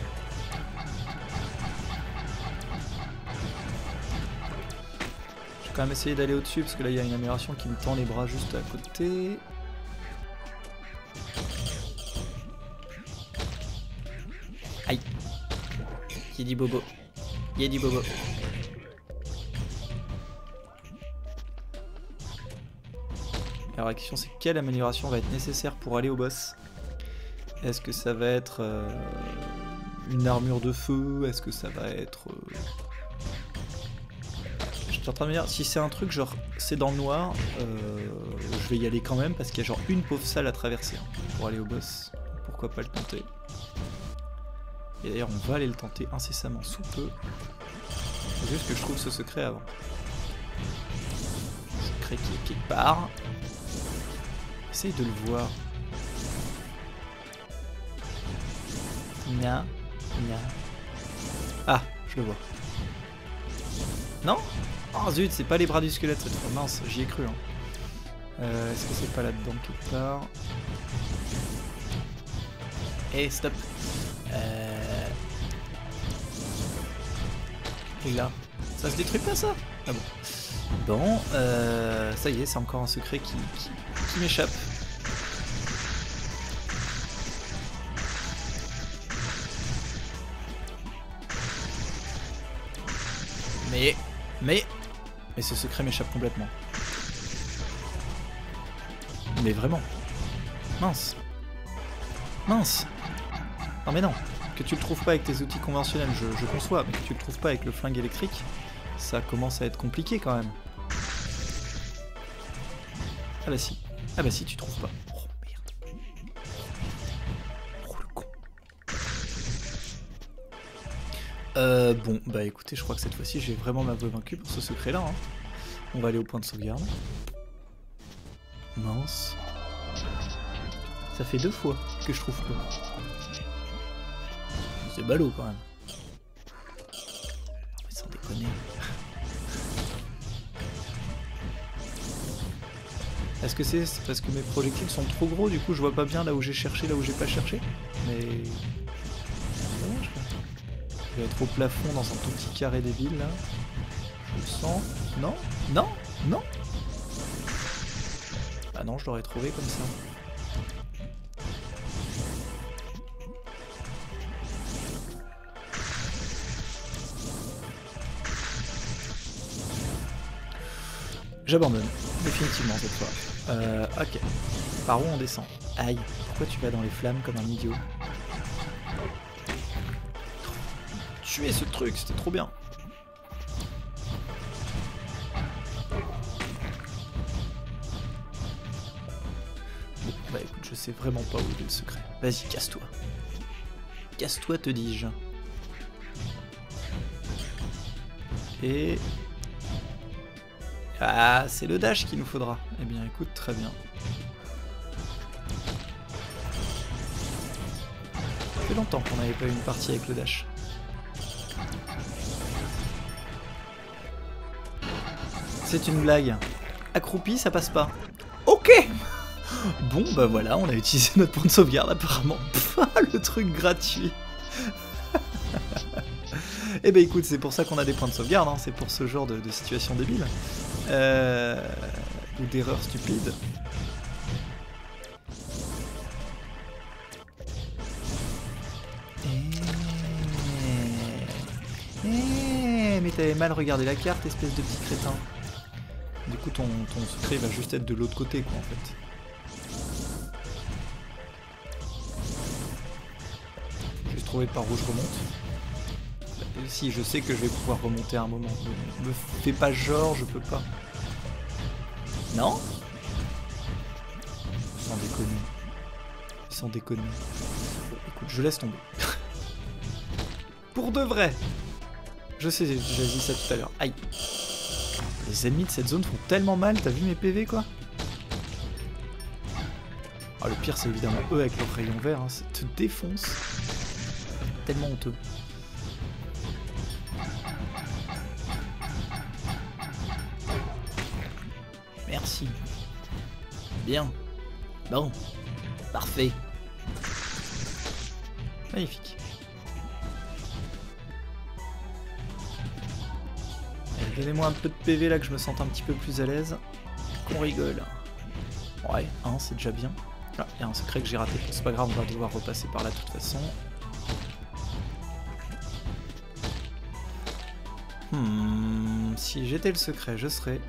Je vais quand même essayer d'aller au-dessus, parce que là, il y a une amélioration qui me tend les bras juste à côté. Aïe. Qui dit bobo. Il dit bobo. Alors la question c'est quelle amélioration va être nécessaire pour aller au boss? Est-ce que ça va être euh, une armure de feu? Est-ce que ça va être... Euh... Je suis en train de me dire, si c'est un truc genre c'est dans le noir, euh, je vais y aller quand même parce qu'il y a genre une pauvre salle à traverser hein, pour aller au boss. Pourquoi pas le tenter? Et d'ailleurs on va aller le tenter incessamment sous peu. C'est juste que je trouve ce secret avant. Secret qui est quelque part. Essaye de le voir. Nya, nya. Ah, je le vois. Non? Oh zut, c'est pas les bras du squelette cette fois. Mince, j'y ai cru. Hein. Euh, Est-ce que c'est pas là-dedans quelque part? Eh, hey, stop. Euh... Et là, ça se détruit pas ça? Ah bon. Bon, euh, ça y est, c'est encore un secret qui, qui, qui m'échappe. Mais, mais, mais ce secret m'échappe complètement. Mais vraiment. Mince. Mince. Non mais non. Que tu le trouves pas avec tes outils conventionnels, je, je conçois, mais que tu le trouves pas avec le flingue électrique, ça commence à être compliqué quand même. Ah bah si. Ah bah si, tu trouves pas. Oh merde. Oh le con. Euh, bon, bah écoutez, je crois que cette fois-ci, j'ai vraiment m'avouer vaincu pour ce secret-là. Hein. On va aller au point de sauvegarde. Mince. Ça fait deux fois que je trouve pas. C'est ballot quand même. Mais sans déconner. Est-ce que c'est parce que mes projectiles sont trop gros, du coup je vois pas bien là où j'ai cherché, là où j'ai pas cherché? Mais... c'est dommage quoi. Je vais être au plafond dans un tout petit carré débile là. Je le sens. Non? Non? Non? Ah non, je l'aurais trouvé comme ça. J'abandonne, définitivement cette fois. Euh, ok. Par où on descend? Aïe, pourquoi tu vas dans les flammes comme un idiot? Tuer ce truc, c'était trop bien. Bon, bah écoute, je sais vraiment pas où est le secret. Vas-y, casse-toi. Casse-toi, te dis-je. Et... ah, c'est le dash qu'il nous faudra. Eh bien, écoute, très bien. Ça fait longtemps qu'on n'avait pas eu une partie avec le dash. C'est une blague. Accroupi, ça passe pas. Ok. Bon, bah voilà, on a utilisé notre point de sauvegarde apparemment. Le truc gratuit. Eh ben écoute, c'est pour ça qu'on a des points de sauvegarde, hein. C'est pour ce genre de, de situation débile. Euh... ou d'erreurs stupides. Eh, mais t'avais mal regardé la carte, espèce de petit crétin. Du coup, ton, ton secret va juste être de l'autre côté, quoi, en fait. Juste trouver par où je remonte. Si, je sais que je vais pouvoir remonter à un moment. Ne me fais pas genre, je peux pas. Non? Sans déconner. Sans déconner. Bon, écoute, je laisse tomber. Pour de vrai. Je sais, j'ai dit ça tout à l'heure. Aïe. Les ennemis de cette zone font tellement mal, t'as vu mes P V, quoi? Ah, le pire, c'est évidemment eux avec leur rayon vert, hein. Ça te défonce. Tellement honteux. Merci. Bien. Bon. Parfait. Magnifique. Donnez-moi un peu de P V là que je me sente un petit peu plus à l'aise. Qu'on rigole. Ouais, hein, c'est déjà bien. Ah, il y a un secret que j'ai raté. C'est pas grave, on va devoir repasser par là de toute façon. Hmm, si j'étais le secret, je serais...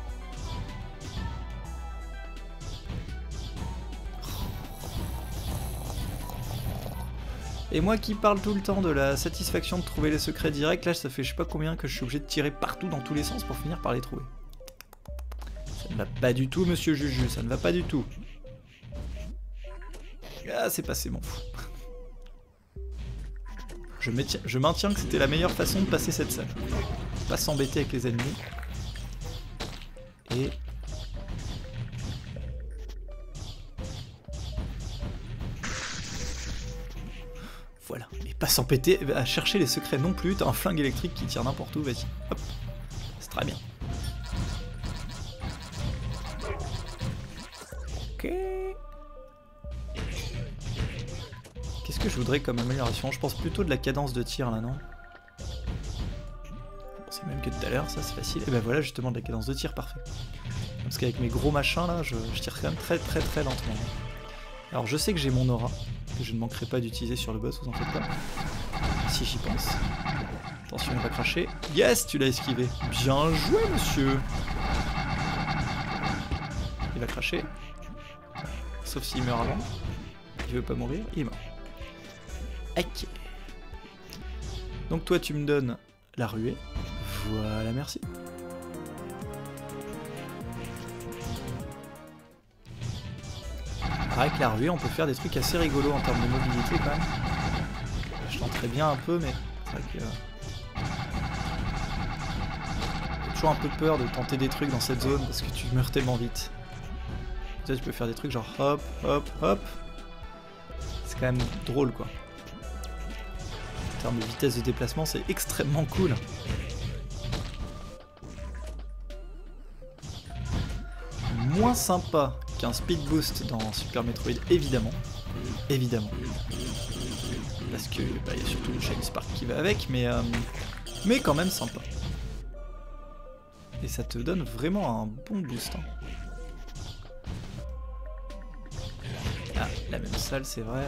Et moi qui parle tout le temps de la satisfaction de trouver les secrets directs, là ça fait je sais pas combien que je suis obligé de tirer partout dans tous les sens pour finir par les trouver. Ça ne va pas du tout, monsieur Juju, ça ne va pas du tout. Ah, c'est passé, mon fou. Je, maintiens, je maintiens que c'était la meilleure façon de passer cette salle. Pas s'embêter avec les ennemis. Et... voilà, et pas s'empêter à chercher les secrets non plus, t'as un flingue électrique qui tire n'importe où, vas-y, hop, c'est très bien. Ok. Qu'est-ce que je voudrais comme amélioration? Je pense plutôt de la cadence de tir là, non? C'est même que tout à l'heure, ça c'est facile. Et ben voilà justement de la cadence de tir, parfait. Parce qu'avec mes gros machins là, je, je tire quand même très très très lentement. Alors je sais que j'ai mon aura, que je ne manquerai pas d'utiliser sur le boss, vous en faites pas. Si j'y pense. Attention, il va cracher. Yes, tu l'as esquivé. Bien joué, monsieur. Il va cracher. Sauf s'il meurt avant. Il veut pas mourir, il est mort. Ok. Donc toi, tu me donnes la ruée. Voilà, merci. Avec la ruée, on peut faire des trucs assez rigolos en termes de mobilité quand même. Je tenterais bien un peu, mais c'est vrai que... j'ai toujours un peu peur de tenter des trucs dans cette zone parce que tu meurs tellement vite. Tu peux faire des trucs genre hop, hop, hop. C'est quand même drôle quoi. termes de vitesse de déplacement, c'est extrêmement cool. Moins sympa qu'un speed boost dans Super Metroid, évidemment. Évidemment. Parce que bah, y a surtout le Shiny Spark qui va avec, mais, euh, mais quand même sympa. Et ça te donne vraiment un bon boost. Hein. Ah, la même salle, c'est vrai.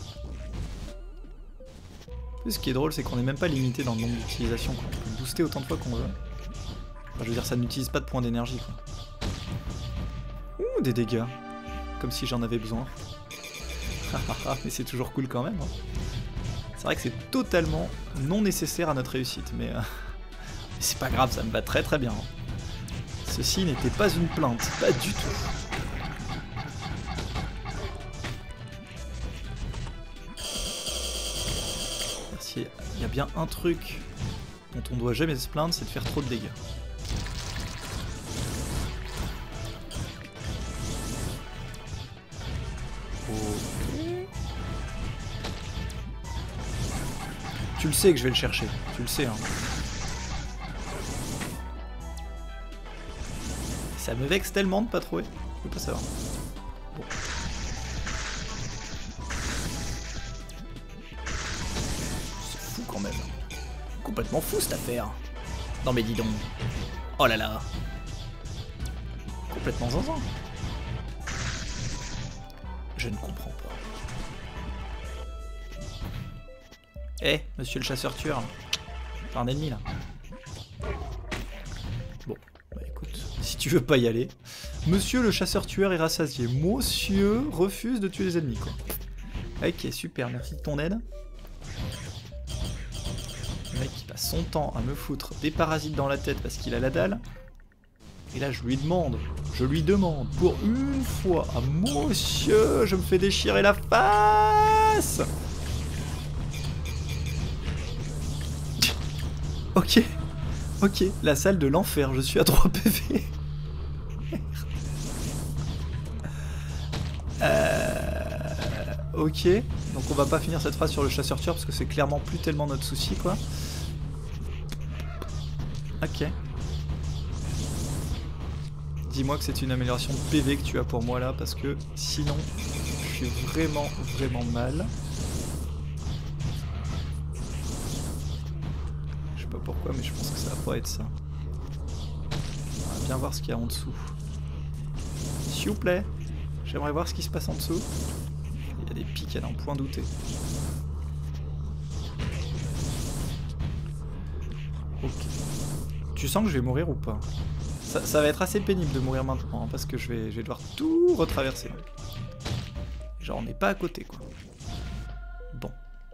Ce qui est drôle, c'est qu'on n'est même pas limité dans le nombre d'utilisations. On peut booster autant de fois qu'on veut. Enfin, je veux dire, ça n'utilise pas de points d'énergie. Ouh, des dégâts. Comme si j'en avais besoin. Mais c'est toujours cool quand même. Hein. C'est vrai que c'est totalement non nécessaire à notre réussite. Mais euh... c'est pas grave, ça me va très très bien. Hein. Ceci n'était pas une plainte, pas du tout. Merci. Il y a bien un truc dont on doit jamais se plaindre, c'est de faire trop de dégâts. Tu le sais que je vais le chercher, tu le sais. Hein. Ça me vexe tellement de pas trouver, je peux pas savoir. Bon. C'est fou quand même. Complètement fou cette affaire. Non mais dis donc. Oh là là. Complètement zinzin. Je ne comprends pas. Eh, hey, monsieur le chasseur-tueur, t'as un ennemi là. Bon, bah écoute, si tu veux pas y aller, monsieur le chasseur-tueur est rassasié. Monsieur refuse de tuer les ennemis, quoi. Ok, super, merci de ton aide. Le mec qui passe son temps à me foutre des parasites dans la tête parce qu'il a la dalle. Et là, je lui demande, je lui demande, pour une fois, à monsieur, je me fais déchirer la face. Ok, ok, la salle de l'enfer, je suis à trois P V. euh, ok, donc on va pas finir cette phrase sur le chasseur-tueur parce que c'est clairement plus tellement notre souci, quoi. Ok. Dis-moi que c'est une amélioration de P V que tu as pour moi là, parce que sinon, je suis vraiment, vraiment mal. Pourquoi, mais je pense que ça va pas être ça. On va bien voir ce qu'il y a en dessous. S'il vous plaît, j'aimerais voir ce qui se passe en dessous. Il y a des pics à n'en point douter. Ok. Tu sens que je vais mourir ou pas? ça, ça va être assez pénible de mourir maintenant, hein, parce que je vais, je vais devoir tout retraverser. Genre on n'est pas à côté, quoi. Bon.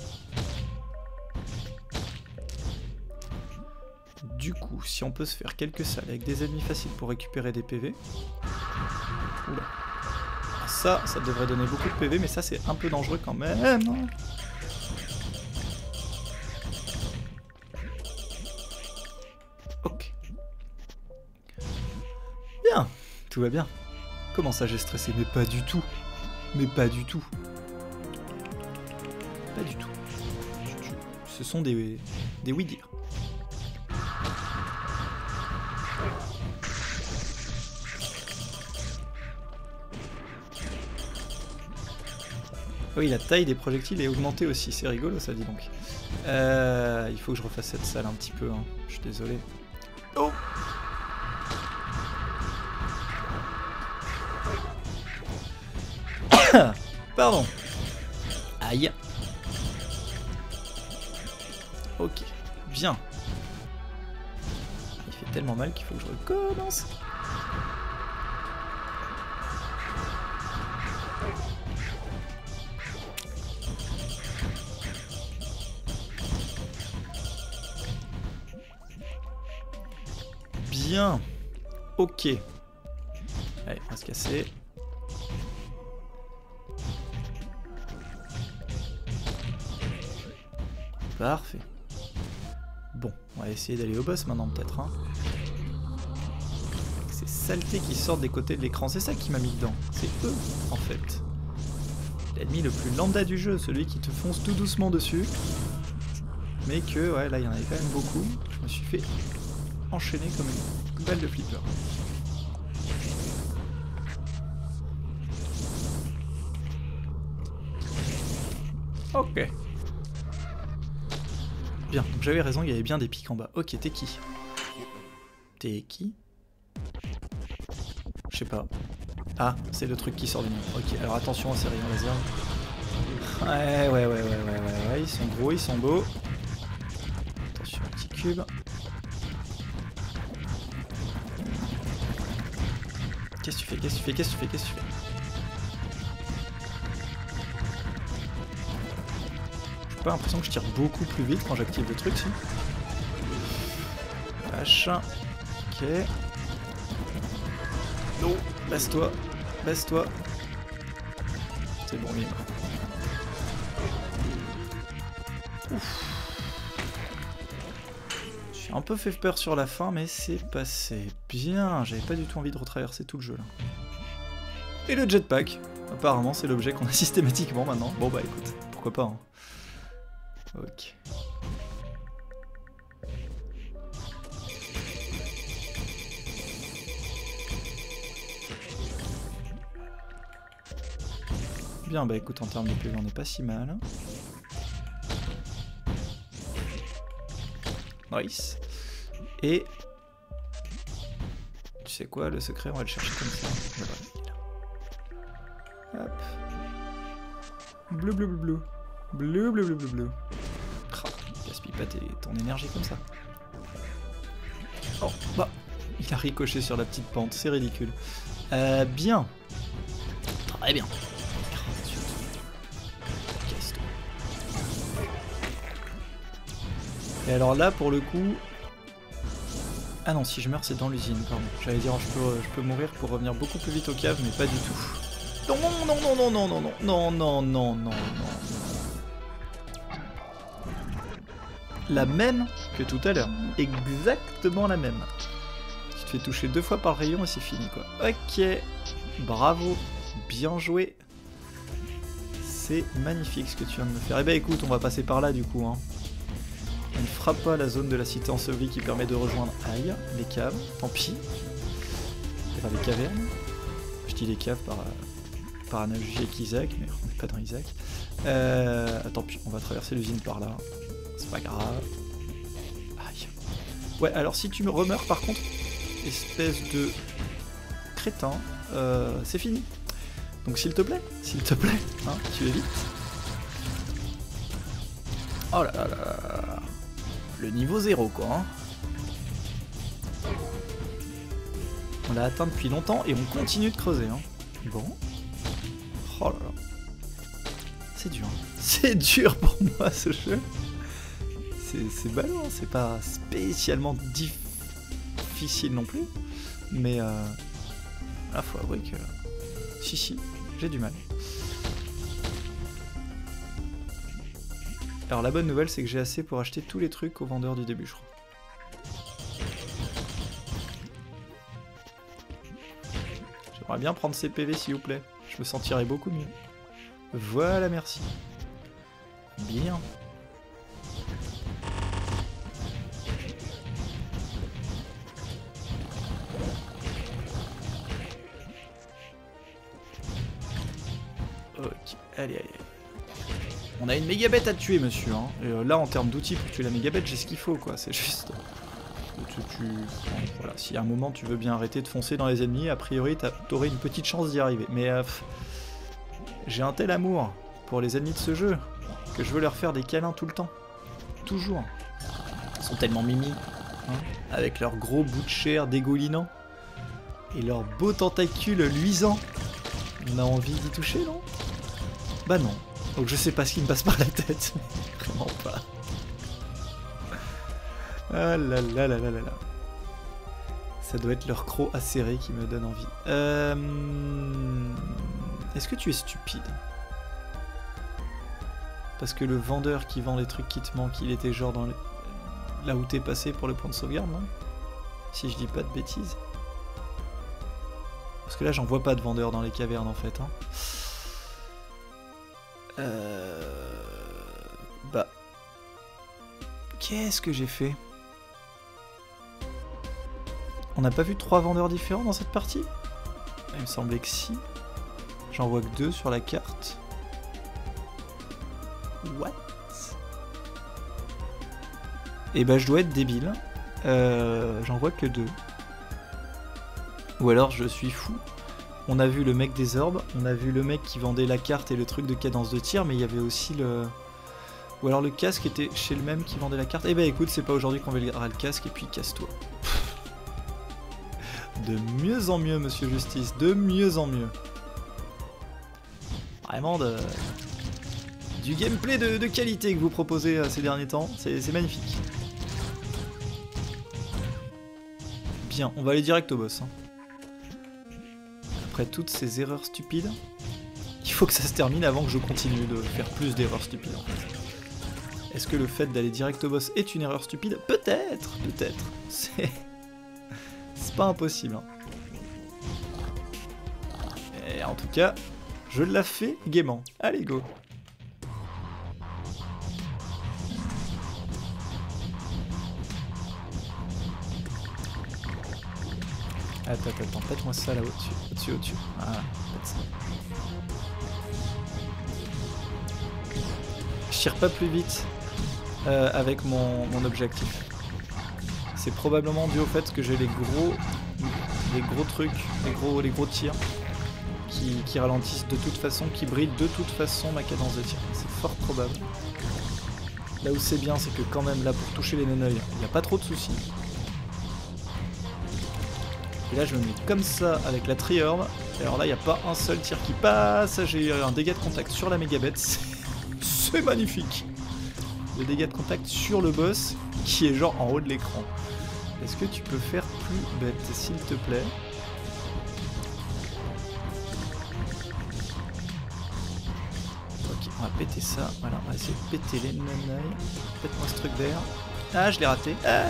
Du coup, si on peut se faire quelques salles avec des ennemis faciles pour récupérer des P V. Oula. Ça, ça devrait donner beaucoup de P V, mais ça c'est un peu dangereux quand même. Ok. Bien, tout va bien. Comment ça j'ai stressé? Mais pas du tout. Mais pas du tout. Pas du tout. Ce sont des, des oui-dire. Oui, la taille des projectiles est augmentée aussi, c'est rigolo ça, dis donc. Euh, il faut que je refasse cette salle un petit peu, hein. Je suis désolé. Oh! Pardon. Aïe. Ok, bien. Il fait tellement mal qu'il faut que je recommence. Bien. Ok. Allez, on va se casser. Parfait. Bon, on va essayer d'aller au boss maintenant peut-être. Hein. Ces saletés qui sortent des côtés de l'écran, c'est ça qui m'a mis dedans. C'est eux, en fait. L'ennemi le plus lambda du jeu, celui qui te fonce tout doucement dessus. mais que ouais là il y en avait quand même beaucoup. Je me suis fait enchaîner comme une balle de flipper. Ok. Bien, donc j'avais raison, il y avait bien des pics en bas. Ok, t'es qui? T'es qui? Je sais pas. Ah, c'est le truc qui sort du mur. Ok, alors attention à ces rayons laser. Ouais, ouais, ouais, ouais, ouais, ouais, ouais, ils sont gros, ils sont beaux. Attention, petit cube. Qu'est-ce que tu fais? Qu'est-ce que tu fais? Qu'est-ce que tu fais? Qu'est-ce que tu fais? J'ai pas l'impression que je tire beaucoup plus vite quand j'active le truc, si. Vache. Ok. Non, baisse-toi. Baisse-toi. C'est bon, il est mort. Ouf. J'ai un peu fait peur sur la fin, mais c'est passé bien. J'avais pas du tout envie de retraverser tout le jeu là. Et le jetpack. Apparemment, c'est l'objet qu'on a systématiquement maintenant. Bon bah écoute, pourquoi pas. Hein. Ok. Bien, bah écoute, en termes de P V, on n'est pas si mal. Nice. Et... Tu sais quoi, le secret, on va le chercher comme ça. Voilà. Hop. Bleu, bleu, bleu, bleu. Bleu, bleu, bleu, bleu, bleu. Ah, gaspille pas tes, ton énergie comme ça. Oh, bah, il a ricoché sur la petite pente, c'est ridicule. Euh, bien. Très bien. Et alors là, pour le coup... Ah non, si je meurs, c'est dans l'usine, pardon. J'allais dire, je peux, je peux mourir pour revenir beaucoup plus vite au cave, mais pas du tout. Non, non, non, non, non, non, non, non, non, non, non, non. La même que tout à l'heure. Exactement la même. Tu te fais toucher deux fois par le rayon et c'est fini, quoi. Ok. Bravo. Bien joué. C'est magnifique ce que tu viens de me faire. Eh ben écoute, on va passer par là, du coup, hein. On ne fera pas la zone de la cité ensevelie qui permet de rejoindre aïe, les caves, tant pis. Enfin, les cavernes. Je dis les caves par, par analogie avec Isaac, mais on n'est pas dans Isaac. Euh, tant pis, on va traverser l'usine par là. C'est pas grave. Aïe. Ouais, alors si tu me remeurs par contre, espèce de crétin, euh, c'est fini. Donc s'il te plaît, s'il te plaît, hein, tu évites. Oh là là là là. Le niveau zéro quoi. Hein. On l'a atteint depuis longtemps et on continue de creuser. Hein. Bon. Oh là là. C'est dur. Hein. C'est dur pour moi ce jeu. C'est ballot, hein. C'est pas spécialement difficile non plus. Mais euh, là faut avouer que... Si si, j'ai du mal. Alors la bonne nouvelle c'est que j'ai assez pour acheter tous les trucs au vendeur du début je crois. J'aimerais bien prendre ces P V s'il vous plaît, je me sentirais beaucoup mieux. Voilà, merci. Bien. Ok, allez, allez. On a une méga bête à tuer, monsieur. Hein. Et euh, là, en termes d'outils pour tuer la méga bête, j'ai ce qu'il faut, quoi. C'est juste... Tu, tu... Enfin, voilà, si à un moment tu veux bien arrêter de foncer dans les ennemis, a priori, t'aurais une petite chance d'y arriver. Mais euh, j'ai un tel amour pour les ennemis de ce jeu que je veux leur faire des câlins tout le temps. Toujours. Ils sont tellement mimi. Hein, avec leurs gros bouts de chair dégoulinants. Et leurs beaux tentacules luisants. On a envie d'y toucher, non? Bah non. Donc je sais pas ce qui me passe par la tête, mais vraiment pas. Ah là là là là là là. Ça doit être leur croc acéré qui me donne envie. Euh... Est-ce que tu es stupide? Parce que le vendeur qui vend les trucs qui te manquent, il était genre dans le... là où t'es passé pour le point de sauvegarde, non? Si je dis pas de bêtises. Parce que là j'en vois pas de vendeur dans les cavernes en fait. Hein. Euh... Bah... Qu'est-ce que j'ai fait? On n'a pas vu trois vendeurs différents dans cette partie? Il me semblait que si. J'en vois que deux sur la carte. What? Et bah je dois être débile. Euh, J'en vois que deux. Ou alors je suis fou. On a vu le mec des orbes, on a vu le mec qui vendait la carte et le truc de cadence de tir, mais il y avait aussi le... Ou alors le casque était chez le même qui vendait la carte. Eh ben écoute, c'est pas aujourd'hui qu'on verra le casque, et puis casse-toi. De mieux en mieux, Monsieur Justice, de mieux en mieux. Vraiment de... du gameplay de, de qualité que vous proposez euh, ces derniers temps, c'est magnifique. Bien, on va aller direct au boss. Hein. Après toutes ces erreurs stupides, il faut que ça se termine avant que je continue de faire plus d'erreurs stupides en fait. Est-ce que le fait d'aller direct au boss est une erreur stupide? Peut-être, peut-être. C'est... c'est pas impossible. Hein. Et en tout cas, je l'ai fait gaiement. Allez, go. Attends, attends, attends, pète-moi ça là au-dessus, au-dessus, au-dessus. Voilà, pète ça. Je tire pas plus vite euh, avec mon, mon objectif. C'est probablement dû au fait que j'ai les gros, les gros trucs, les gros, les gros tirs qui, qui ralentissent de toute façon, qui brident de toute façon ma cadence de tir. C'est fort probable. Là où c'est bien, c'est que quand même là pour toucher les neneuils, il n'y a pas trop de soucis. Et là je me mets comme ça avec la triorbe. Et alors là il n'y a pas un seul tir qui passe. J'ai un dégât de contact sur la mégabête. C'est magnifique. Le dégât de contact sur le boss qui est genre en haut de l'écran. Est-ce que tu peux faire plus bête s'il te plaît? Ok, on va péter ça. Voilà, on va essayer de péter les neneuils. Pète-moi ce truc vert. Ah, je l'ai raté. Ah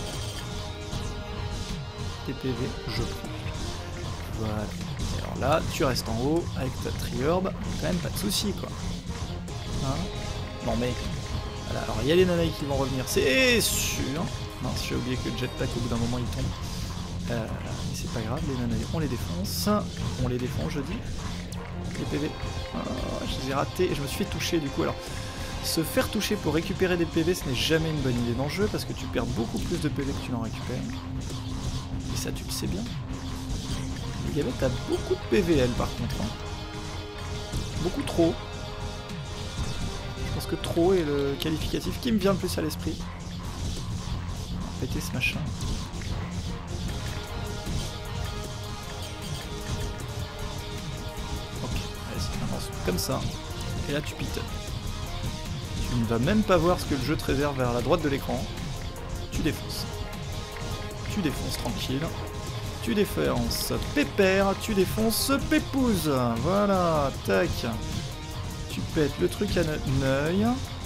T P V, je prends. Voilà. Et alors là, tu restes en haut avec ta triorbe. Quand même pas de soucis quoi. Hein? Non mais... Voilà, alors il y a les nanaïs qui vont revenir, c'est sûr. Non, j'ai oublié que le jetpack au bout d'un moment il tombe. Euh, mais c'est pas grave, les nanaïs on les défonce. On les défonce, je dis. Les P V. Oh, je les ai ratés et je me suis fait toucher du coup. Alors, se faire toucher pour récupérer des P V, ce n'est jamais une bonne idée dans le jeu parce que tu perds beaucoup plus de P V que tu n'en récupères. Et ça, tu le sais bien. Le Gabette a beaucoup de P V, elle, par contre. Hein. Beaucoup trop. Je pense que trop est le qualificatif qui me vient le plus à l'esprit. On va péter ce machin. Ok, allez, on avance comme ça. Et là, tu pites. Tu ne vas même pas voir ce que le jeu te réserve vers la droite de l'écran. Tu défonces. Tu défonces tranquille. Tu défonces pépère. Tu défonces pépouze. Voilà, tac. Tu pètes le truc à l'œil.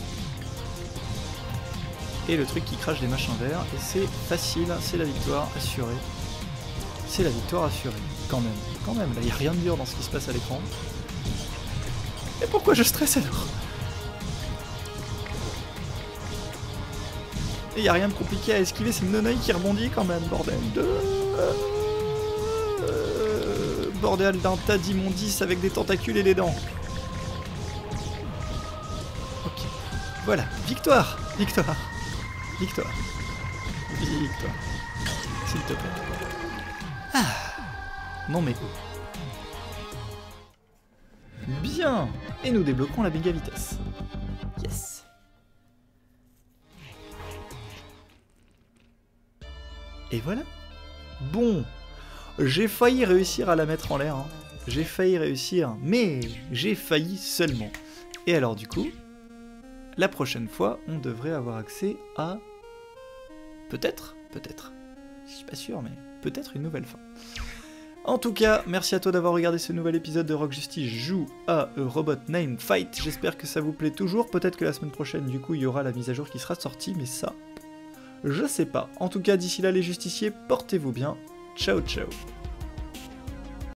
Et le truc qui crache des machins verts. Et c'est facile, c'est la victoire assurée. C'est la victoire assurée. Quand même, quand même. Là, il n'y a rien de dur dans ce qui se passe à l'écran. Et pourquoi je stresse alors? Et il n'y a rien de compliqué à esquiver, c'est une nonaille qui rebondit quand même, bordel de... Euh... Bordel d'un tas d'immondices avec des tentacules et des dents. Ok. Voilà, victoire, victoire, victoire, victoire. S'il te plaît. Ah. Non mais... Bien. Et nous débloquons la méga vitesse. Yes. Et voilà. Bon, j'ai failli réussir à la mettre en l'air. Hein. J'ai failli réussir, mais j'ai failli seulement. Et alors du coup, la prochaine fois, on devrait avoir accès à... Peut-être, peut-être. Je suis pas sûr, mais peut-être une nouvelle fin. En tout cas, merci à toi d'avoir regardé ce nouvel épisode de Rock Justice joue à A Robot Named Fight. J'espère que ça vous plaît toujours. Peut-être que la semaine prochaine, du coup, il y aura la mise à jour qui sera sortie, mais ça... je sais pas. En tout cas, d'ici là, les justiciers, portez-vous bien. Ciao, ciao.